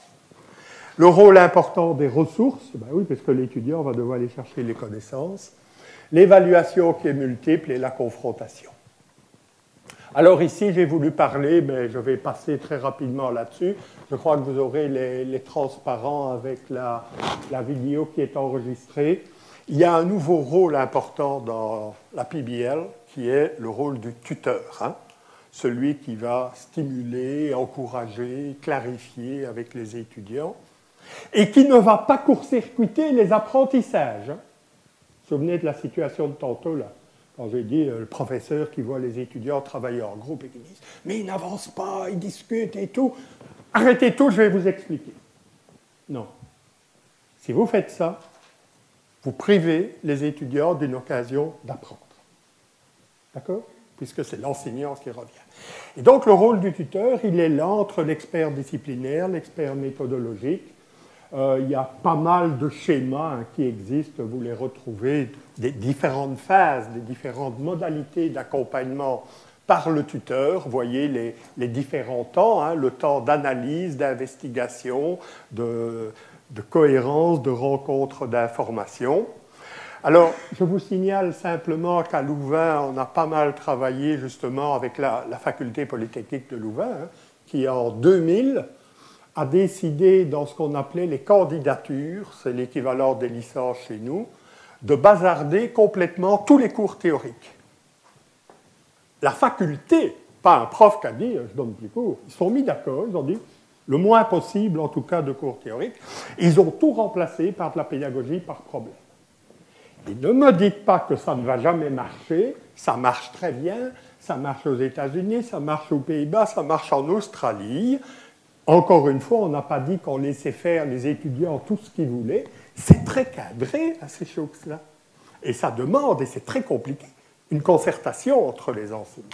Le rôle important des ressources, oui, parce que l'étudiant va devoir aller chercher les connaissances. L'évaluation qui est multiple et la confrontation. Alors ici, j'ai voulu parler, mais je vais passer très rapidement là-dessus. Je crois que vous aurez les transparents avec la vidéo qui est enregistrée. Il y a un nouveau rôle important dans la PBL qui est le rôle du tuteur, celui qui va stimuler, encourager, clarifier avec les étudiants et qui ne va pas court-circuiter les apprentissages. Vous vous souvenez de la situation de tantôt, là, quand j'ai dit le professeur qui voit les étudiants travailler en groupe et qui disent « mais ils n'avancent pas, ils discutent et tout ». Arrêtez tout, je vais vous expliquer. Non. Si vous faites ça, vous privez les étudiants d'une occasion d'apprendre. D'accord? Puisque c'est l'enseignant qui revient. Et donc, le rôle du tuteur, il est là entre l'expert disciplinaire, l'expert méthodologique. Il y a pas mal de schémas qui existent, vous les retrouvez, des différentes phases, des différentes modalités d'accompagnement par le tuteur. Vous voyez les différents temps, le temps d'analyse, d'investigation, de cohérence, de rencontre d'informations. Alors, je vous signale simplement qu'à Louvain, on a pas mal travaillé justement avec la faculté polytechnique de Louvain, qui en 2000 a décidé dans ce qu'on appelait les candidatures, c'est l'équivalent des licences chez nous, de bazarder complètement tous les cours théoriques. La faculté, pas un prof qui a dit « je donne plus cours », ils se sont mis d'accord, ils ont dit le moins possible, en tout cas, de cours théoriques. Ils ont tout remplacé par de la pédagogie par problème. Et ne me dites pas que ça ne va jamais marcher, ça marche très bien, ça marche aux États-Unis, ça marche aux Pays-Bas, ça marche en Australie. Encore une fois, on n'a pas dit qu'on laissait faire les étudiants tout ce qu'ils voulaient. C'est très cadré à ces choses-là. Et ça demande, et c'est très compliqué, une concertation entre les enseignants.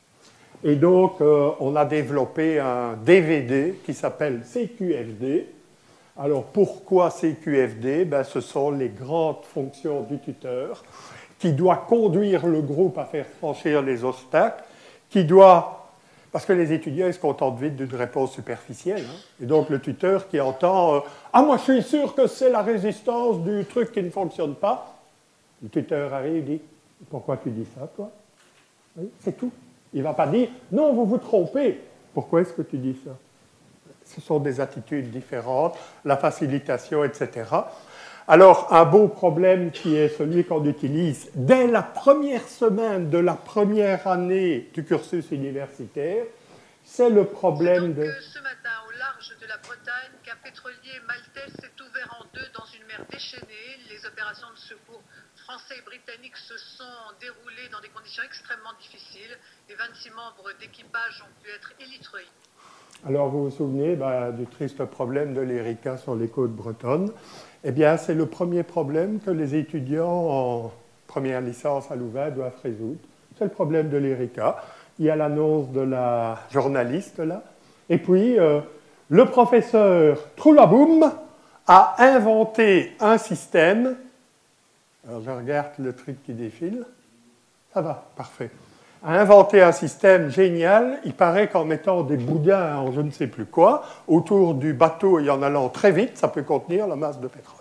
Et donc, on a développé un DVD qui s'appelle CQFD. Alors, pourquoi CQFD? Ben, ce sont les grandes fonctions du tuteur qui doit conduire le groupe à faire franchir les obstacles, qui doit... Parce que les étudiants, ils se contentent vite d'une réponse superficielle. Hein. Et donc, le tuteur qui entend ah, moi, je suis sûr que c'est la résistance du truc qui ne fonctionne pas. Le tuteur arrive et dit pourquoi tu dis ça, toi? Oui, c'est tout. Il ne va pas dire non, vous vous trompez. Pourquoi est-ce que tu dis ça? Ce sont des attitudes différentes, la facilitation, etc. Alors, un beau problème qui est celui qu'on utilise dès la première semaine de la première année du cursus universitaire, c'est le problème de... Ce matin, au large de la Bretagne, qu'un pétrolier maltais s'est ouvert en deux dans une mer déchaînée. Les opérations de secours français et britanniques se sont déroulées dans des conditions extrêmement difficiles. Les 26 membres d'équipage ont pu être élitreillés. Alors, vous vous souvenez du triste problème de l'Erika sur les côtes bretonnes. Eh bien, c'est le premier problème que les étudiants en première licence à Louvain doivent résoudre. C'est le problème de l'Erika. Il y a l'annonce de la journaliste, là. Et puis, le professeur Troulaboum a inventé un système. Alors, je regarde le truc qui défile. Ça va, parfait. A inventé un système génial. Il paraît qu'en mettant des boudins en je ne sais plus quoi, autour du bateau et en allant très vite, ça peut contenir la masse de pétrole.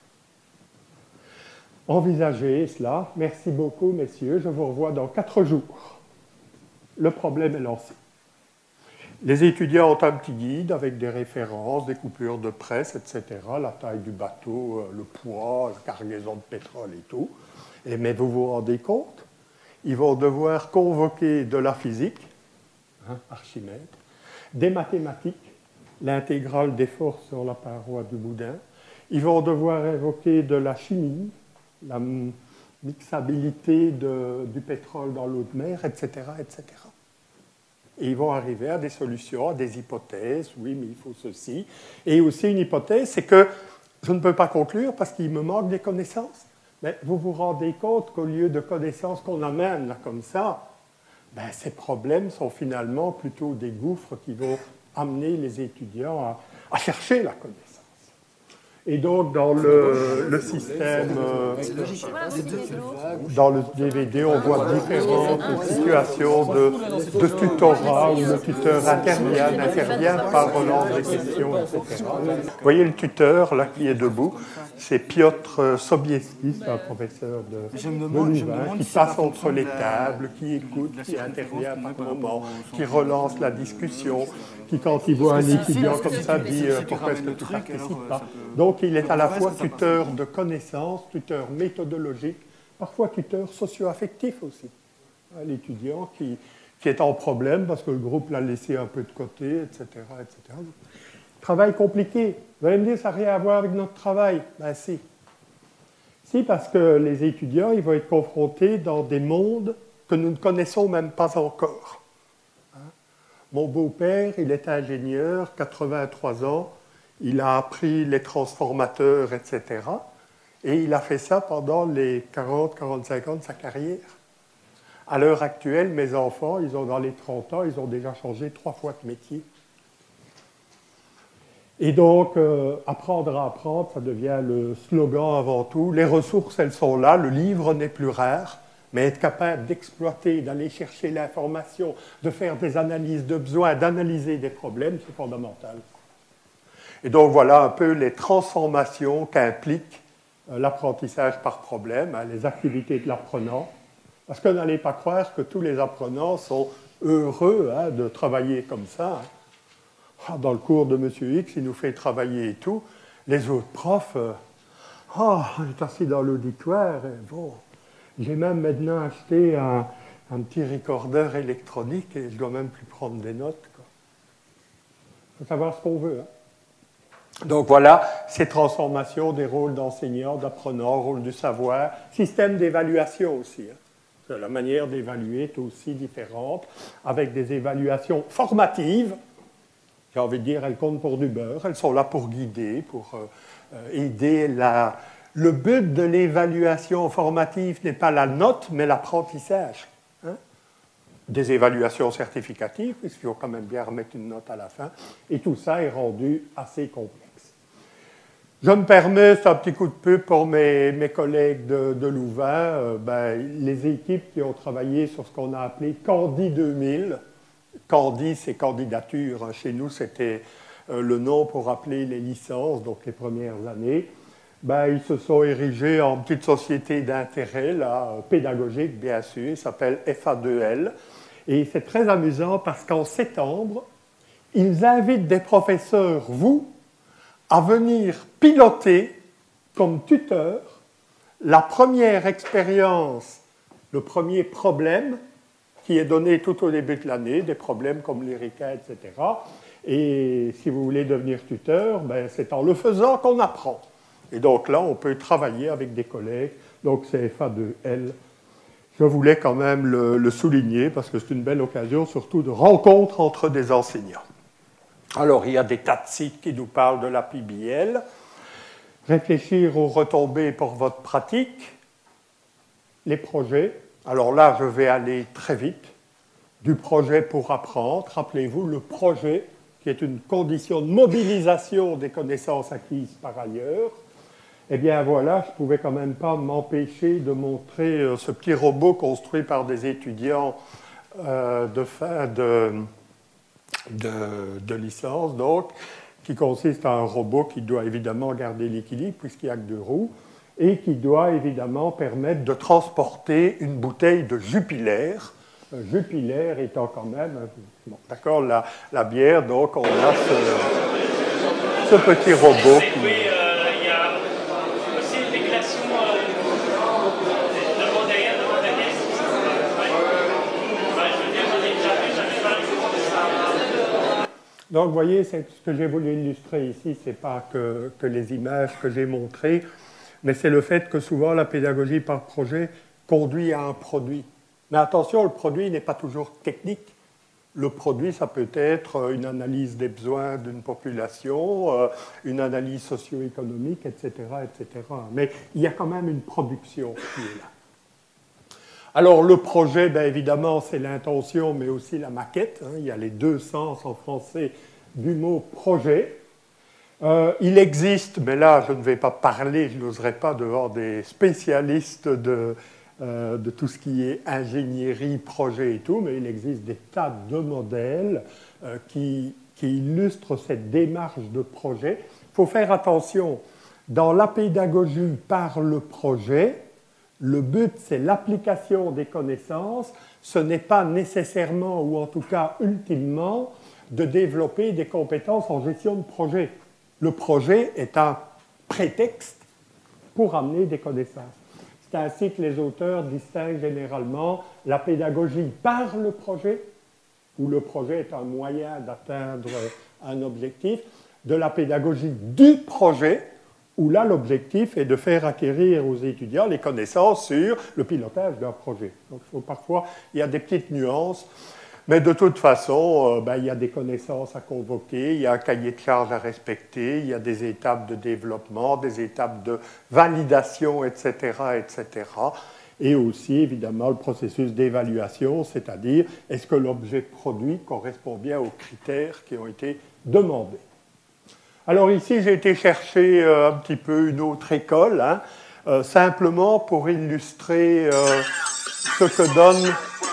Envisagez cela. Merci beaucoup, messieurs. Je vous revois dans 4 jours. Le problème est lancé. Les étudiants ont un petit guide avec des références, des coupures de presse, etc., la taille du bateau, le poids, la cargaison de pétrole et tout. Mais vous vous rendez compte? Ils vont devoir convoquer de la physique, Archimède, des mathématiques, l'intégrale des forces sur la paroi du boudin. Ils vont devoir évoquer de la chimie, la mixabilité du pétrole dans l'eau de mer, etc., etc. Et ils vont arriver à des solutions, à des hypothèses. Oui, mais il faut ceci. Et aussi une hypothèse, c'est que je ne peux pas conclure parce qu'il me manque des connaissances. Mais vous vous rendez compte qu'au lieu de connaissances qu'on amène là comme ça, ces problèmes sont finalement plutôt des gouffres qui vont amener les étudiants à chercher la connaissance. Et donc, dans le système, dans le DVD, on voit différentes situations de tutorat où le tuteur intervient par relance des questions, etc. Vous voyez le tuteur, là, qui est debout, c'est Piotr Sobieski, c'est un professeur de Louvain, qui passe entre les tables, qui écoute, qui intervient par moment, qui relance la discussion, qui, quand il voit un étudiant comme ça, dit « Pourquoi est-ce que tu ne participes pas ?» Donc, il est à la fois tuteur de connaissances, tuteur méthodologique, parfois tuteur socio-affectif aussi. L'étudiant qui est en problème parce que le groupe l'a laissé un peu de côté, etc., etc. Travail compliqué. Vous allez me dire, ça n'a rien à voir avec notre travail. Ben si. Si, parce que les étudiants, ils vont être confrontés dans des mondes que nous ne connaissons même pas encore. Mon beau-père, il est ingénieur, 83 ans, il a appris les transformateurs, etc. Et il a fait ça pendant les 40-45 ans de sa carrière. À l'heure actuelle, mes enfants, ils ont dans les 30 ans, ils ont déjà changé 3 fois de métier. Et donc, apprendre à apprendre, ça devient le slogan avant tout. Les ressources, elles sont là, le livre n'est plus rare. Mais être capable d'exploiter, d'aller chercher l'information, de faire des analyses de besoins, d'analyser des problèmes, c'est fondamental. Et donc voilà un peu les transformations qu'implique l'apprentissage par problème, les activités de l'apprenant. Parce que n'allez pas croire que tous les apprenants sont heureux de travailler comme ça. Dans le cours de M. X, il nous fait travailler et tout. Les autres profs, Oh, on est assis dans l'auditoire. Bon, j'ai même maintenant acheté un petit recorder électronique et je ne dois même plus prendre des notes. Il faut savoir ce qu'on veut. Hein. Donc voilà, ces transformations des rôles d'enseignant, d'apprenant, rôle du savoir, système d'évaluation aussi. Hein. La manière d'évaluer est aussi différente, avec des évaluations formatives. J'ai envie de dire, elles comptent pour du beurre, elles sont là pour guider, pour aider Le but de l'évaluation formative n'est pas la note, mais l'apprentissage. Hein? Des évaluations certificatives, puisqu'il faut quand même bien remettre une note à la fin, et tout ça est rendu assez complexe. Je me permets, c'est un petit coup de pub pour mes collègues de Louvain, les équipes qui ont travaillé sur ce qu'on a appelé Candy 2000. Candy, c'est candidature. Hein. Chez nous, c'était le nom pour appeler les licences, donc les premières années. Ils se sont érigés en petite société d'intérêt, là, pédagogique bien sûr, il s'appelle FA2L. Et c'est très amusant parce qu'en septembre, ils invitent des professeurs, vous, à venir piloter comme tuteur la première expérience, le premier problème qui est donné tout au début de l'année, des problèmes comme l'ERICA, etc. Et si vous voulez devenir tuteur, c'est en le faisant qu'on apprend. Et donc là, on peut travailler avec des collègues. Donc c'est FA2L. Je voulais quand même le souligner parce que c'est une belle occasion, surtout de rencontre entre des enseignants. Alors, il y a des tas de sites qui nous parlent de la PBL. Réfléchir aux retombées pour votre pratique. Les projets. Alors là, je vais aller très vite. Du projet pour apprendre. Rappelez-vous, le projet, qui est une condition de mobilisation des connaissances acquises par ailleurs. Eh bien voilà, je ne pouvais quand même pas m'empêcher de montrer ce petit robot construit par des étudiants de fin de licence, donc, qui consiste à un robot qui doit évidemment garder l'équilibre puisqu'il n'y a que 2 roues et qui doit évidemment permettre de transporter une bouteille de Jupiler. Jupiler étant quand même, bon, d'accord, la bière, donc on a ce petit robot qui... Donc, vous voyez, ce que j'ai voulu illustrer ici, ce n'est pas que les images que j'ai montrées, mais c'est le fait que souvent la pédagogie par projet conduit à un produit. Mais attention, le produit n'est pas toujours technique. Le produit, ça peut être une analyse des besoins d'une population, une analyse socio-économique, etc., etc. Mais il y a quand même une production qui est là. Alors, le projet, évidemment, c'est l'intention, mais aussi la maquette. Hein. Il y a les 2 sens en français du mot projet. Il existe, mais là, je ne vais pas parler, je n'oserais pas devant des spécialistes de tout ce qui est ingénierie, projet et tout, mais il existe des tas de modèles qui illustrent cette démarche de projet. Il faut faire attention, dans la pédagogie par le projet, le but, c'est l'application des connaissances. Ce n'est pas nécessairement, ou en tout cas ultimement, de développer des compétences en gestion de projet. Le projet est un prétexte pour amener des connaissances. C'est ainsi que les auteurs distinguent généralement la pédagogie par le projet, où le projet est un moyen d'atteindre un objectif, de la pédagogie du projet, où là, l'objectif est de faire acquérir aux étudiants les connaissances sur le pilotage d'un projet. Donc, parfois, il y a des petites nuances, mais de toute façon, il y a des connaissances à convoquer, il y a un cahier de charges à respecter, il y a des étapes de développement, des étapes de validation, etc., etc. Et aussi, évidemment, le processus d'évaluation, c'est-à-dire, est-ce que l'objet produit correspond bien aux critères qui ont été demandés. Alors ici, j'ai été chercher un petit peu une autre école, hein, simplement pour illustrer ce que donne...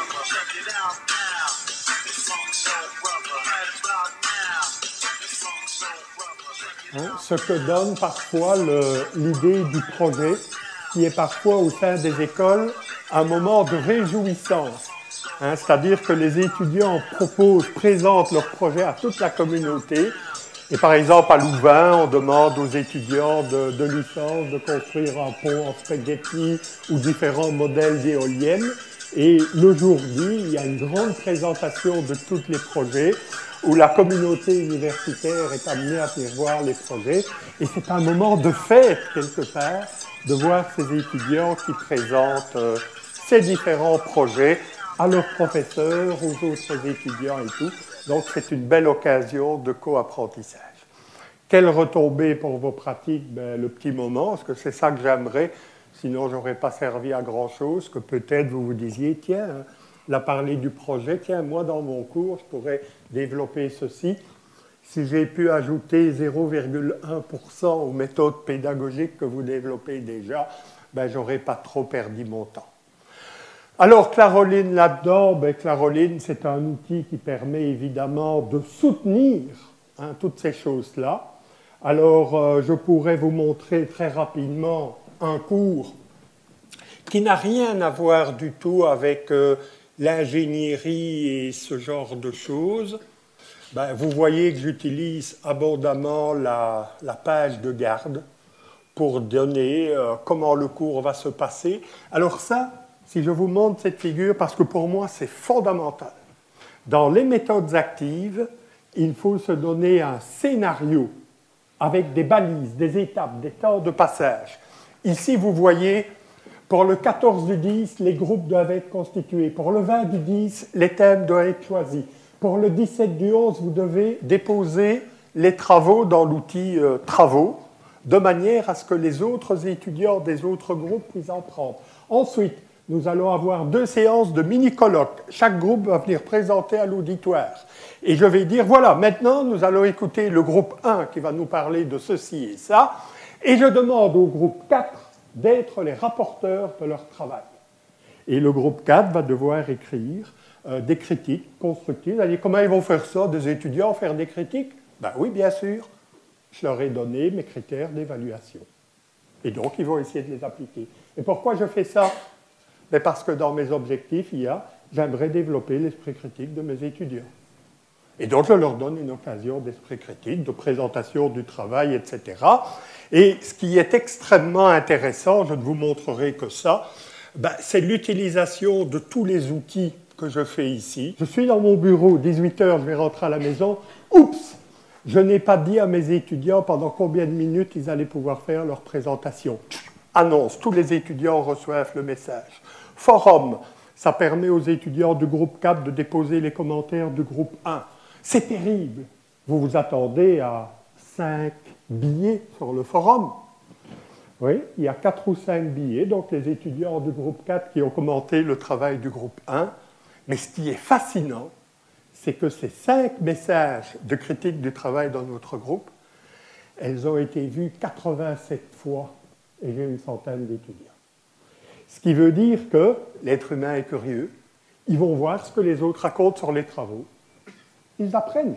ce que donne parfois l'idée du projet, qui est parfois au sein des écoles un moment de réjouissance. C'est-à-dire que les étudiants présentent leur projet à toute la communauté, Et par exemple, à Louvain, on demande aux étudiants de licence de construire un pont en spaghetti ou différents modèles d'éoliennes. Et le jour J, il y a une grande présentation de tous les projets où la communauté universitaire est amenée à venir voir les projets. Et c'est un moment de fête, quelque part, de voir ces étudiants qui présentent ces différents projets à leurs professeurs, aux autres étudiants et tout. Donc, c'est une belle occasion de co-apprentissage. Quelle retombée pour vos pratiques? Ben, le petit moment, parce que c'est ça que j'aimerais. Sinon, je n'aurais pas servi à grand-chose, que peut-être vous vous disiez, tiens, là, parler du projet, tiens, moi, dans mon cours, je pourrais développer ceci. Si j'ai pu ajouter 0,1% aux méthodes pédagogiques que vous développez déjà, ben, je n'aurais pas trop perdu mon temps. Alors, Claroline, là-dedans, ben, Claroline, c'est un outil qui permet évidemment de soutenir toutes ces choses-là. Alors, je pourrais vous montrer très rapidement un cours qui n'a rien à voir du tout avec l'ingénierie et ce genre de choses. Ben, vous voyez que j'utilise abondamment la page de garde pour donner comment le cours va se passer. Alors ça, si je vous montre cette figure, parce que pour moi, c'est fondamental. Dans les méthodes actives, il faut se donner un scénario avec des balises, des étapes, des temps de passage. Ici, vous voyez, pour le 14 du 10, les groupes doivent être constitués. Pour le 20 du 10, les thèmes doivent être choisis. Pour le 17 du 11, vous devez déposer les travaux dans l'outil Travaux, de manière à ce que les autres étudiants des autres groupes puissent en prendre. Ensuite, nous allons avoir 2 séances de mini-colloques. Chaque groupe va venir présenter à l'auditoire. Et je vais dire, voilà, maintenant, nous allons écouter le groupe 1 qui va nous parler de ceci et ça. Et je demande au groupe 4 d'être les rapporteurs de leur travail. Et le groupe 4 va devoir écrire des critiques constructives. C'est-à-dire, comment ils vont faire ça, des étudiants faire des critiques? Ben oui, bien sûr. Je leur ai donné mes critères d'évaluation. Et donc, ils vont essayer de les appliquer. Et pourquoi je fais ça? Mais parce que dans mes objectifs, j'aimerais développer l'esprit critique de mes étudiants. Et donc, je leur donne une occasion d'esprit critique, de présentation du travail, etc. Et ce qui est extrêmement intéressant, je ne vous montrerai que ça, c'est l'utilisation de tous les outils que je fais ici. Je suis dans mon bureau, 18h, je vais rentrer à la maison. Oups! Je n'ai pas dit à mes étudiants pendant combien de minutes ils allaient pouvoir faire leur présentation. Annonce, tous les étudiants reçoivent le message. Forum, ça permet aux étudiants du groupe 4 de déposer les commentaires du groupe 1. C'est terrible. Vous vous attendez à 5 billets sur le forum. Oui, il y a 4 ou 5 billets, donc les étudiants du groupe 4 qui ont commenté le travail du groupe 1. Mais ce qui est fascinant, c'est que ces 5 messages de critique du travail dans notre groupe, elles ont été vues 87 fois et j'ai une centaine d'étudiants. Ce qui veut dire que l'être humain est curieux, ils vont voir ce que les autres racontent sur les travaux, ils apprennent.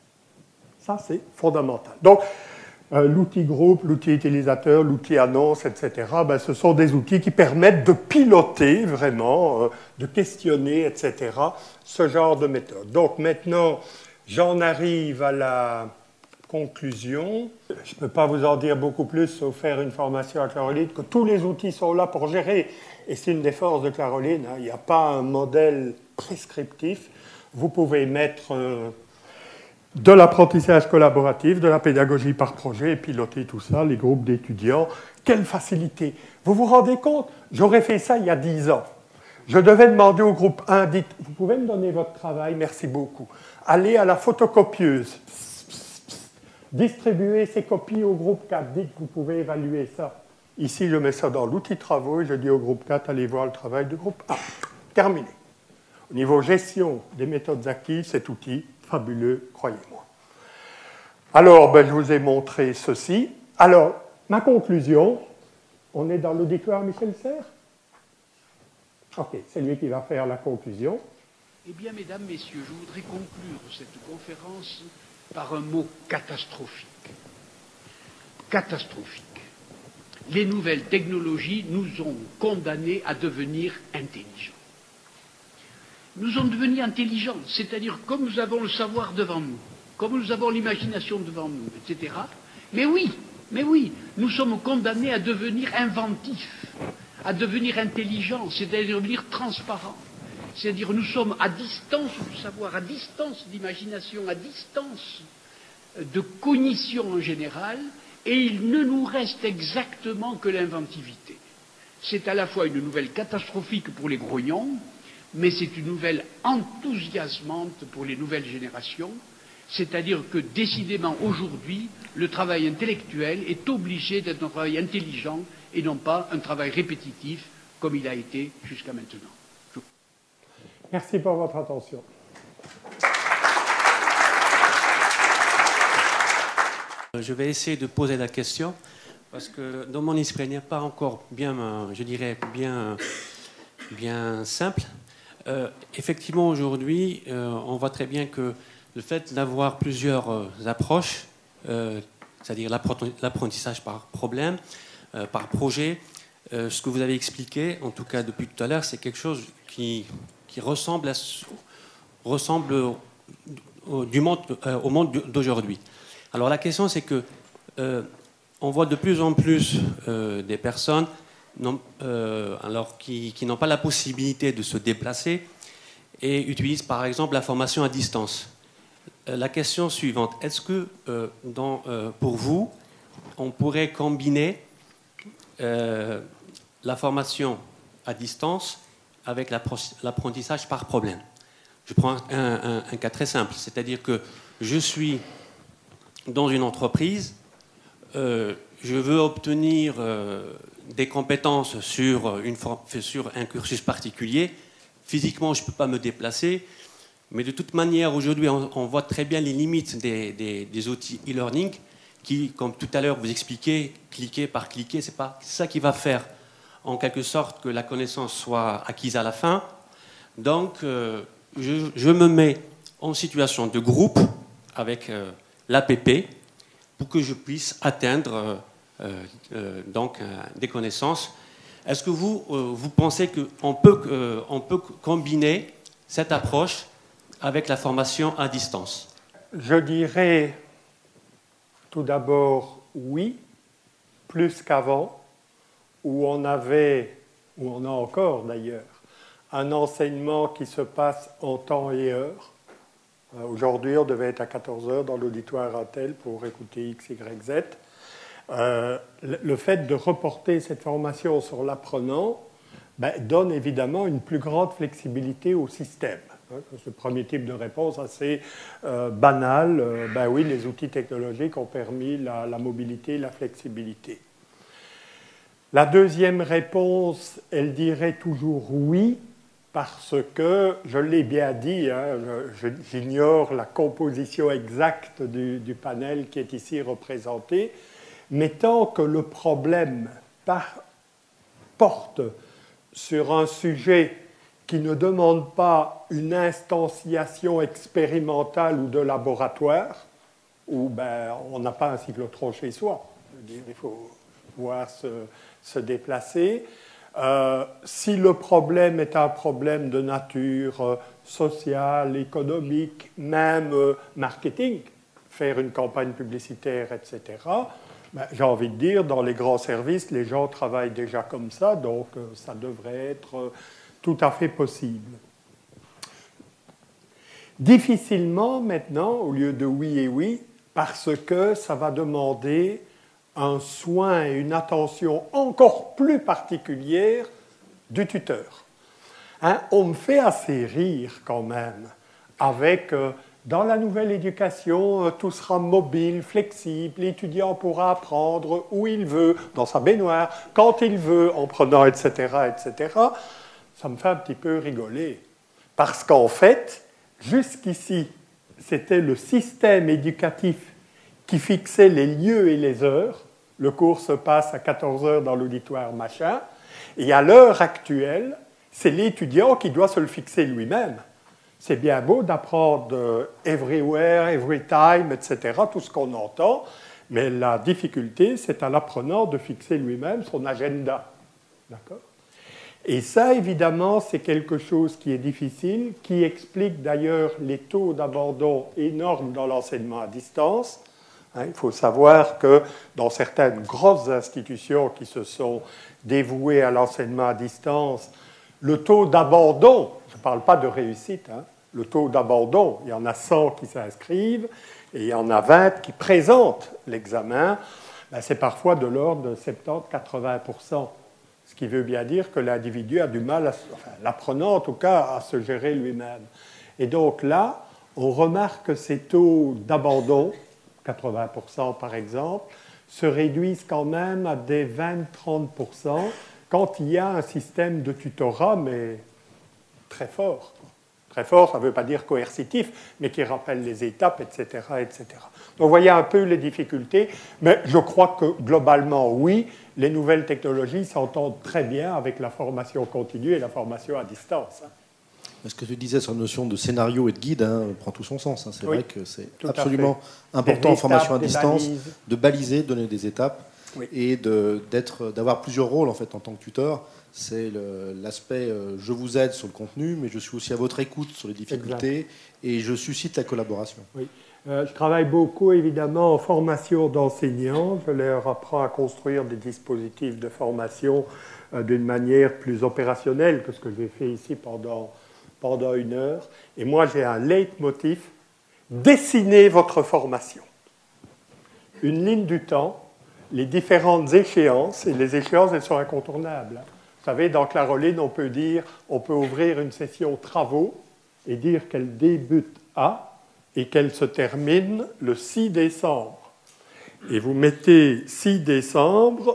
Ça, c'est fondamental. Donc, l'outil groupe, l'outil utilisateur, l'outil annonce, etc., ce sont des outils qui permettent de piloter vraiment, de questionner, etc., ce genre de méthode. Donc maintenant, j'en arrive à la conclusion. Je ne peux pas vous en dire beaucoup plus, sauf faire une formation à Claroline, que tous les outils sont là pour gérer. Et c'est une des forces de Claroline. Il n'y a pas un modèle prescriptif. Vous pouvez mettre de l'apprentissage collaboratif, de la pédagogie par projet, et piloter tout ça, les groupes d'étudiants. Quelle facilité! Vous vous rendez compte? J'aurais fait ça il y a 10 ans. Je devais demander au groupe 1, dites, vous pouvez me donner votre travail? Merci beaucoup. Allez à la photocopieuse. Distribuez ces copies au groupe 4. Dites, vous pouvez évaluer ça. Ici, je mets ça dans l'outil travaux et je dis au groupe 4, allez voir le travail du groupe 1. Terminé. Au niveau gestion des méthodes actives, cet outil, fabuleux, croyez-moi. Alors, je vous ai montré ceci. Alors, ma conclusion, on est dans l'auditoire Michel Serres? Ok, c'est lui qui va faire la conclusion. Eh bien, mesdames, messieurs, je voudrais conclure cette conférence par un mot catastrophique. Catastrophique. Les nouvelles technologies nous ont condamnés à devenir intelligents. Nous sommes devenus intelligents, c'est-à-dire comme nous avons le savoir devant nous, comme nous avons l'imagination devant nous, etc. Mais oui, nous sommes condamnés à devenir inventifs, à devenir intelligents, c'est-à-dire devenir transparents. C'est-à-dire nous sommes à distance du savoir, à distance d'imagination, à distance de cognition en général, et il ne nous reste exactement que l'inventivité. C'est à la fois une nouvelle catastrophique pour les grognons, mais c'est une nouvelle enthousiasmante pour les nouvelles générations, c'est-à-dire que décidément aujourd'hui, le travail intellectuel est obligé d'être un travail intelligent et non pas un travail répétitif comme il a été jusqu'à maintenant. Merci pour votre attention. Je vais essayer de poser la question parce que dans mon esprit, il n'y a pas encore bien, je dirais, bien simple. Effectivement, aujourd'hui, on voit très bien que le fait d'avoir plusieurs approches, c'est-à-dire l'apprentissage par problème, par projet, ce que vous avez expliqué, en tout cas depuis tout à l'heure, c'est quelque chose qui ressemble au monde d'aujourd'hui. Alors la question, c'est que on voit de plus en plus des personnes qui n'ont pas la possibilité de se déplacer et utilisent par exemple la formation à distance. La question suivante, est-ce que pour vous, on pourrait combiner la formation à distance avec l'apprentissage par problème? Je prends un cas très simple, c'est-à-dire que je suis dans une entreprise, je veux obtenir des compétences sur un cursus particulier. Physiquement, je ne peux pas me déplacer, mais de toute manière, aujourd'hui, on voit très bien les limites des outils e-learning qui, comme tout à l'heure vous expliquez, cliquer par cliquer, c'est pas ça qui va faire en quelque sorte que la connaissance soit acquise à la fin. Donc, je me mets en situation de groupe avec l'APP pour que je puisse atteindre des connaissances. Est-ce que vous pensez qu'on peut combiner cette approche avec la formation à distance? Je dirais tout d'abord oui, plus qu'avant, où on avait, où on a encore d'ailleurs, un enseignement qui se passe en temps et heure. Aujourd'hui, on devait être à 14 heures dans l'auditoire Intel pour écouter X, Y, Z. Le fait de reporter cette formation sur l'apprenant donne évidemment une plus grande flexibilité au système. C'est le premier type de réponse assez banal. Oui, les outils technologiques ont permis la mobilité, la flexibilité. La deuxième réponse, elle dirait toujours oui, parce que, je l'ai bien dit, j'ignore la composition exacte du panel qui est ici représenté, mais tant que le problème porte sur un sujet qui ne demande pas une instanciation expérimentale ou de laboratoire, où on n'a pas un cyclotron chez soi, il faut pouvoir se déplacer. Si le problème est un problème de nature sociale, économique, même marketing, faire une campagne publicitaire, etc., j'ai envie de dire, dans les grands services, les gens travaillent déjà comme ça, donc ça devrait être tout à fait possible. Difficilement maintenant, au lieu de oui et oui, parce que ça va demander un soin et une attention encore plus particulière du tuteur. On me fait assez rire quand même avec, dans la nouvelle éducation, tout sera mobile, flexible, l'étudiant pourra apprendre où il veut, dans sa baignoire, quand il veut, en prenant, etc., etc. Ça me fait un petit peu rigoler. Parce qu'en fait, jusqu'ici, c'était le système éducatif qui fixait les lieux et les heures. Le cours se passe à 14 heures dans l'auditoire machin. Et à l'heure actuelle, c'est l'étudiant qui doit se le fixer lui-même. C'est bien beau d'apprendre everywhere, every time, etc., tout ce qu'on entend, mais la difficulté, c'est à l'apprenant de fixer lui-même son agenda. D'accord ? Et ça, évidemment, c'est quelque chose qui est difficile, qui explique d'ailleurs les taux d'abandon énormes dans l'enseignement à distance. Il faut savoir que dans certaines grosses institutions qui se sont dévouées à l'enseignement à distance, le taux d'abandon, je ne parle pas de réussite, le taux d'abandon, il y en a 100 qui s'inscrivent et il y en a 20 qui présentent l'examen, c'est parfois de l'ordre de 70-80%. Ce qui veut bien dire que l'individu a du mal, l'apprenant en tout cas, à se gérer lui-même. Et donc là, on remarque que ces taux d'abandon, 80% par exemple, se réduisent quand même à des 20-30% quand il y a un système de tutorat, mais très fort. Très fort, ça ne veut pas dire coercitif, mais qui rappelle les étapes, etc., etc. Donc vous voyez un peu les difficultés, mais je crois que globalement, oui, les nouvelles technologies s'entendent très bien avec la formation continue et la formation à distance. Ce que tu disais sur la notion de scénario et de guide prend tout son sens. C'est vrai que c'est absolument important important en formation à distance balises. De baliser, de donner des étapes et d'avoir plusieurs rôles en fait en tant que tuteur. C'est l'aspect je vous aide sur le contenu, mais je suis aussi à votre écoute sur les difficultés et je suscite la collaboration. Oui. Je travaille beaucoup évidemment en formation d'enseignants. Je leur apprends à construire des dispositifs de formation d'une manière plus opérationnelle que ce que j'ai fait ici pendant 1 heure. Et moi, j'ai un leitmotiv, dessinez votre formation. Une ligne du temps, les différentes échéances, et les échéances, elles sont incontournables. Vous savez, dans Claroline, on peut ouvrir une session travaux et dire qu'elle débute à et qu'elle se termine le 6 décembre. Et vous mettez 6 décembre,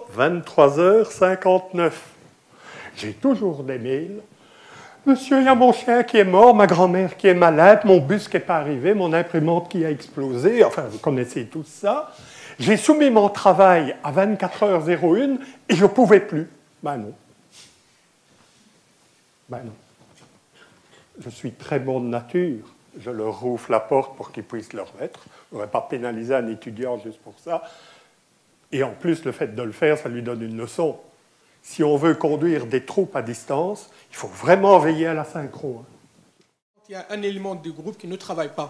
23h59. J'ai toujours des mails. Monsieur, il y a mon chien qui est mort, ma grand-mère qui est malade, mon bus qui n'est pas arrivé, mon imprimante qui a explosé. Enfin, vous connaissez tout ça. J'ai soumis mon travail à 24h01 et je ne pouvais plus. Ben non. Je suis très bon de nature. Je leur ouvre la porte pour qu'ils puissent le remettre. Je n'aurais pas pénalisé un étudiant juste pour ça. Et en plus, le fait de le faire, ça lui donne une leçon. Si on veut conduire des troupes à distance, il faut vraiment veiller à la synchro. Il y a un élément du groupe qui ne travaille pas.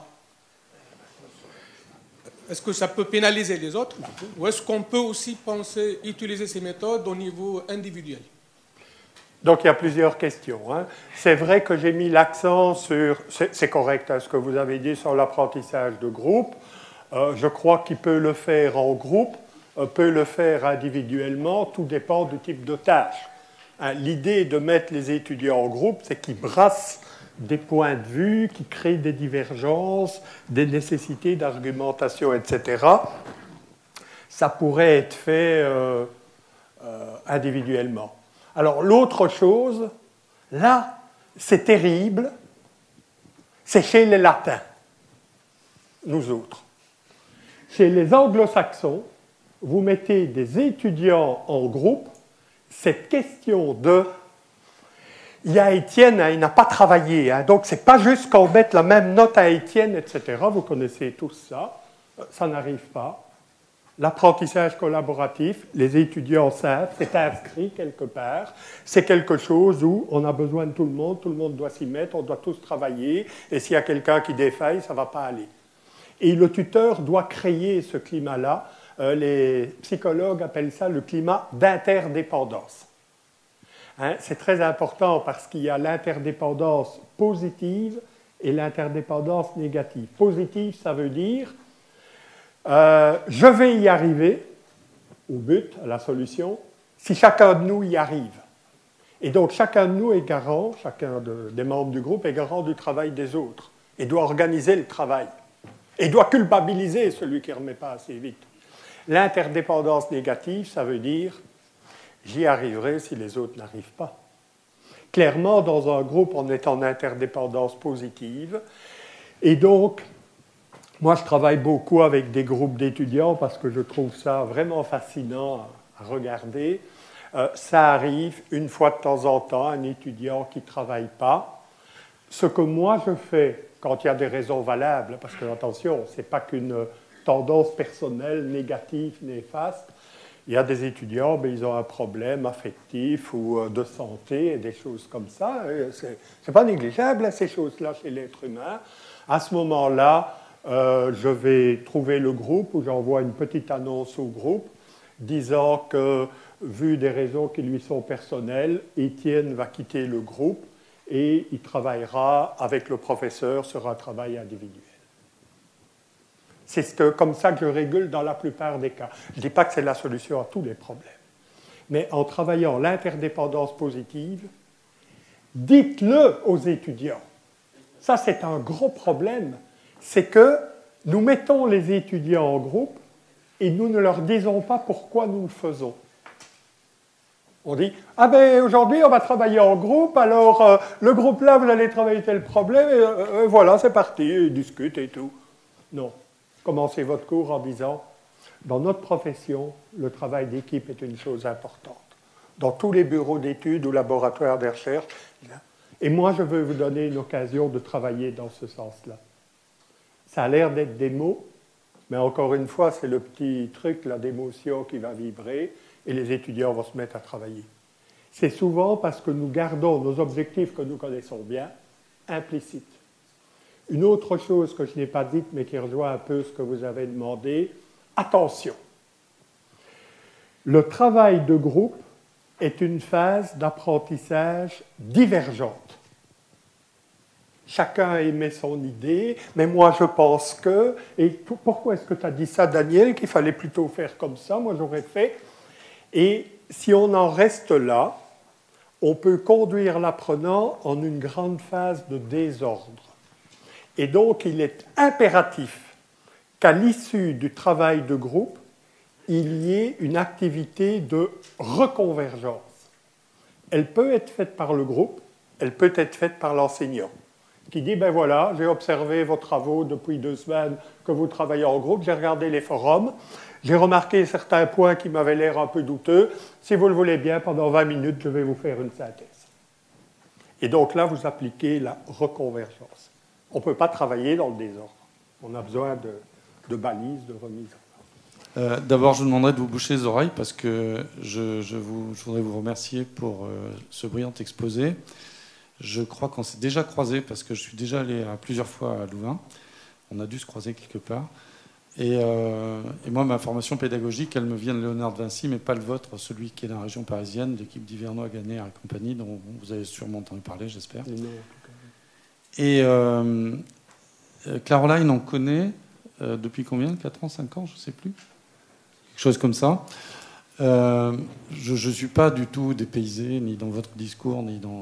Est-ce que ça peut pénaliser les autres? Ou est-ce qu'on peut aussi penser utiliser ces méthodes au niveau individuel? Donc il y a plusieurs questions. C'est vrai que j'ai mis l'accent sur... C'est correct ce que vous avez dit sur l'apprentissage de groupe. Je crois qu'il peut le faire en groupe, peut le faire individuellement, tout dépend du type de tâche. L'idée de mettre les étudiants en groupe, c'est qu'ils brassent des points de vue, qu'ils créent des divergences, des nécessités d'argumentation, etc. Ça pourrait être fait individuellement. Alors l'autre chose, là, c'est terrible, c'est chez les latins, nous autres. Chez les anglo-saxons, vous mettez des étudiants en groupe, cette question de « il y a Étienne, il n'a pas travaillé, donc ce n'est pas juste qu'on mette la même note à Étienne, etc. » Vous connaissez tous ça, ça n'arrive pas. L'apprentissage collaboratif, les étudiants savent, c'est inscrit quelque part. C'est quelque chose où on a besoin de tout le monde doit s'y mettre, on doit tous travailler, et s'il y a quelqu'un qui défaille, ça ne va pas aller. Et le tuteur doit créer ce climat-là. Les psychologues appellent ça le climat d'interdépendance. C'est très important parce qu'il y a l'interdépendance positive et l'interdépendance négative. Positive, ça veut dire je vais y arriver au but, à la solution, si chacun de nous y arrive. Et donc chacun de nous est garant, chacun des membres du groupe est garant du travail des autres et doit organiser le travail et doit culpabiliser celui qui ne remet pas assez vite. L'interdépendance négative, ça veut dire j'y arriverai si les autres n'arrivent pas. Clairement, dans un groupe, on est en interdépendance positive et donc moi, je travaille beaucoup avec des groupes d'étudiants parce que je trouve ça vraiment fascinant à regarder. Ça arrive une fois de temps en temps, un étudiant qui ne travaille pas. Ce que moi je fais, quand il y a des raisons valables, parce que, attention, ce n'est pas qu'une tendance personnelle négative, néfaste, Il y a des étudiants, ils ont un problème affectif ou de santé, et des choses comme ça. Ce n'est pas négligeable, hein, ces choses-là, chez l'être humain. À ce moment-là, je vais trouver le groupe où j'envoie une petite annonce au groupe disant que, vu des raisons qui lui sont personnelles, Étienne va quitter le groupe et il travaillera avec le professeur sur un travail individuel. C'est comme ça que je régule dans la plupart des cas. Je ne dis pas que c'est la solution à tous les problèmes. Mais en travaillant l'interdépendance positive, dites-le aux étudiants. Ça, c'est un gros problème. C'est que nous mettons les étudiants en groupe et nous ne leur disons pas pourquoi nous le faisons. On dit, ah ben aujourd'hui on va travailler en groupe, alors le groupe là vous allez travailler tel problème, et voilà, c'est parti, ils discutent et tout. Non. Commencez votre cours en disant, dans notre profession, le travail d'équipe est une chose importante. Dans tous les bureaux d'études ou laboratoires de recherche, et moi je veux vous donner une occasion de travailler dans ce sens-là. Ça a l'air d'être des mots, mais encore une fois, c'est le petit truc là, d'émotion qui va vibrer, et les étudiants vont se mettre à travailler. C'est souvent parce que nous gardons nos objectifs que nous connaissons bien, implicites. Une autre chose que je n'ai pas dite, mais qui rejoint un peu ce que vous avez demandé, attention. Le travail de groupe est une phase d'apprentissage divergente. Chacun émet son idée, mais moi je pense que... Et pourquoi est-ce que tu as dit ça, Daniel, qu'il fallait plutôt faire comme ça? Moi j'aurais fait... Et si on en reste là, on peut conduire l'apprenant en une grande phase de désordre. Et donc, il est impératif qu'à l'issue du travail de groupe, il y ait une activité de reconvergence. Elle peut être faite par le groupe, elle peut être faite par l'enseignant, qui dit, ben voilà, j'ai observé vos travaux depuis 2 semaines que vous travaillez en groupe, j'ai regardé les forums, j'ai remarqué certains points qui m'avaient l'air un peu douteux. Si vous le voulez bien, pendant 20 minutes, je vais vous faire une synthèse. Et donc là, vous appliquez la reconvergence. On ne peut pas travailler dans le désordre. On a besoin de balises, de remise en ordre. D'abord, je vous demanderai de vous boucher les oreilles parce que je voudrais vous remercier pour ce brillant exposé. Je crois qu'on s'est déjà croisés parce que je suis déjà allé plusieurs fois à Louvain. On a dû se croiser quelque part. Et moi, ma formation pédagogique, elle me vient de Léonard de Vinci, mais pas le vôtre, celui qui est dans la région parisienne, l'équipe d'Hivernois, Gagnère et compagnie, dont vous avez sûrement entendu parler, j'espère. Et Caroline, on connaît depuis combien? 4 ans, 5 ans, je ne sais plus. Quelque chose comme ça. Je ne suis pas du tout dépaysé, ni dans votre discours, ni dans...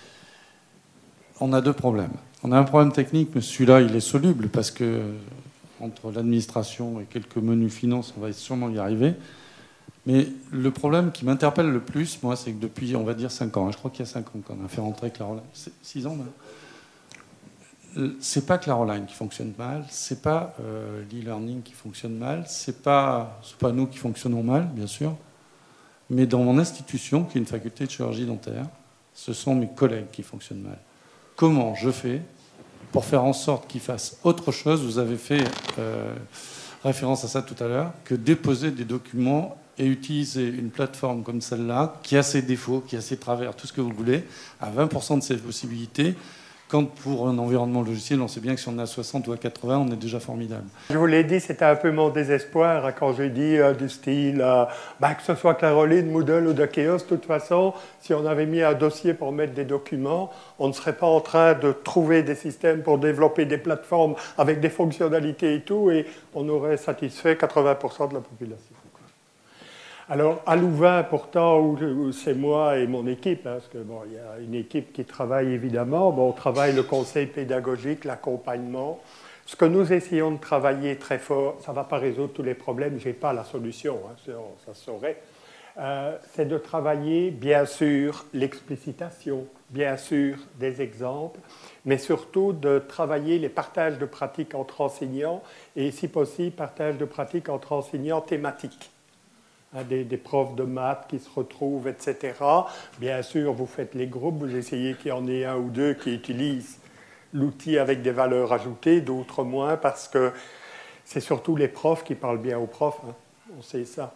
On a 2 problèmes. On a un problème technique, mais celui-là, il est soluble, parce que entre l'administration et quelques menus finances, on va sûrement y arriver. Mais le problème qui m'interpelle le plus, moi, c'est que depuis, on va dire 5 ans, je crois qu'il y a 5 ans qu'on a fait rentrer Caroline, 6 ans même. C'est pas Caroline qui fonctionne mal, c'est pas l'e-learning qui fonctionne mal, c'est pas nous qui fonctionnons mal, bien sûr, mais dans mon institution, qui est une faculté de chirurgie dentaire, ce sont mes collègues qui fonctionnent mal. Comment je fais pour faire en sorte qu'ils fassent autre chose? Vous avez fait référence à ça tout à l'heure, que déposer des documents et utiliser une plateforme comme celle-là, qui a ses défauts, qui a ses travers, tout ce que vous voulez, à 20% de ses possibilités, quand pour un environnement logiciel, on sait bien que si on est à 60 ou à 80, on est déjà formidable. Je vous l'ai dit, c'était un peu mon désespoir quand j'ai dit du style, que ce soit Caroline, Moodle ou Dokeos, de toute façon, si on avait mis un dossier pour mettre des documents, on ne serait pas en train de trouver des systèmes pour développer des plateformes avec des fonctionnalités et tout, et on aurait satisfait 80% de la population. Alors, à Louvain, pourtant, où c'est moi et mon équipe, parce que bon, il y a une équipe qui travaille évidemment, on travaille le conseil pédagogique, l'accompagnement. Ce que nous essayons de travailler très fort, ça ne va pas résoudre tous les problèmes, je n'ai pas la solution, ça se saurait, c'est de travailler, bien sûr, l'explicitation, bien sûr, des exemples, mais surtout de travailler les partages de pratiques entre enseignants et, si possible, partage de pratiques entre enseignants thématiques. Des profs de maths qui se retrouvent, etc. Bien sûr, vous faites les groupes, vous essayez qu'il y en ait 1 ou 2 qui utilisent l'outil avec des valeurs ajoutées, d'autres moins, parce que c'est surtout les profs qui parlent bien aux profs, on sait ça.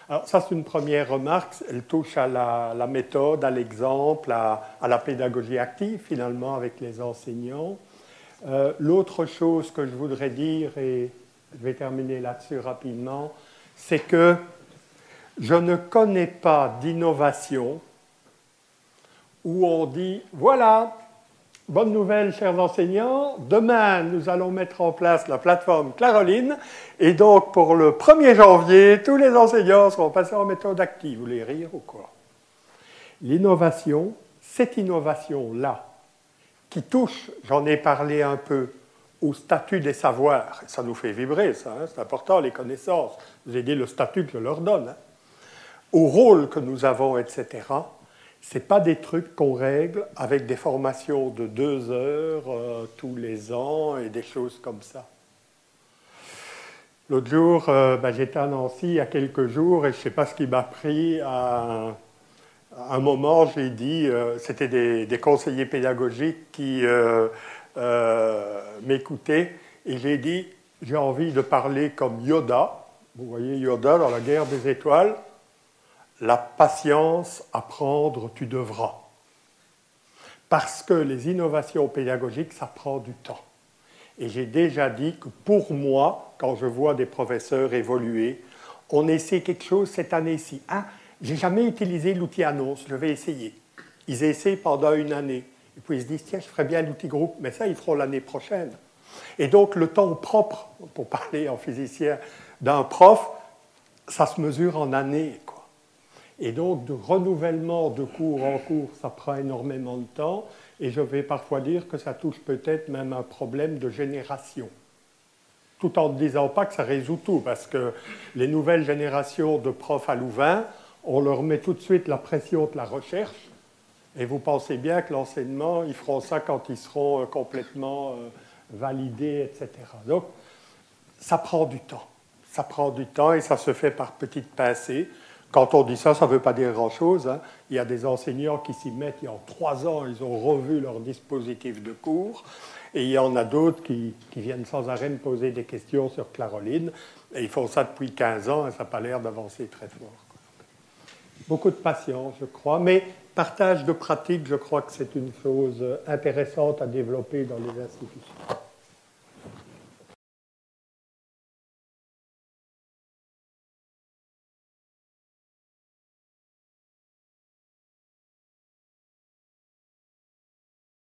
Alors ça, c'est une première remarque. Elle touche à la méthode, à l'exemple, à la pédagogie active, finalement, avec les enseignants. L'autre chose que je voudrais dire, et je vais terminer là-dessus rapidement, c'est que je ne connais pas d'innovation où on dit, voilà, bonne nouvelle, chers enseignants, demain, nous allons mettre en place la plateforme Claroline, et donc, pour le 1er janvier, tous les enseignants seront passés en méthode active. Vous voulez rire ou quoi? L'innovation, cette innovation-là, qui touche, j'en ai parlé un peu, au statut des savoirs, ça nous fait vibrer, ça, hein, c'est important, les connaissances, vous avez dit le statut que je leur donne, hein, au rôle que nous avons, etc., ce n'est pas des trucs qu'on règle avec des formations de 2 heures tous les ans et des choses comme ça. L'autre jour, j'étais à Nancy il y a quelques jours et je ne sais pas ce qui m'a pris. À un moment, j'ai dit, c'était des conseillers pédagogiques qui m'écoutaient et j'ai dit, j'ai envie de parler comme Yoda. Vous voyez Yoda dans la guerre des étoiles. La patience, apprendre, tu devras. Parce que les innovations pédagogiques, ça prend du temps. Et j'ai déjà dit que pour moi, quand je vois des professeurs évoluer, on essaie quelque chose cette année-ci. Ah, j'ai jamais utilisé l'outil annonce, je vais essayer. Ils essaient pendant une année. Et puis ils se disent, tiens, je ferais bien l'outil groupe, mais ça, ils feront l'année prochaine. Et donc, le temps propre, pour parler en physicien, d'un prof, ça se mesure en années, quoi. Et donc, de renouvellement de cours en cours, ça prend énormément de temps. Et je vais parfois dire que ça touche peut-être même un problème de génération. Tout en ne disant pas que ça résout tout, parce que les nouvelles générations de profs à Louvain, on leur met tout de suite la pression de la recherche. Et vous pensez bien que l'enseignement, ils feront ça quand ils seront complètement validés, etc. Donc, ça prend du temps. Ça prend du temps et ça se fait par petites pincées. Quand on dit ça, ça ne veut pas dire grand-chose, hein. Il y a des enseignants qui s'y mettent, il y a 3 ans, ils ont revu leur dispositif de cours, et il y en a d'autres qui viennent sans arrêt me poser des questions sur Claroline, et ils font ça depuis 15 ans, et ça n'a pas l'air d'avancer très fort. Beaucoup de patience, je crois, mais partage de pratique, je crois que c'est une chose intéressante à développer dans les institutions.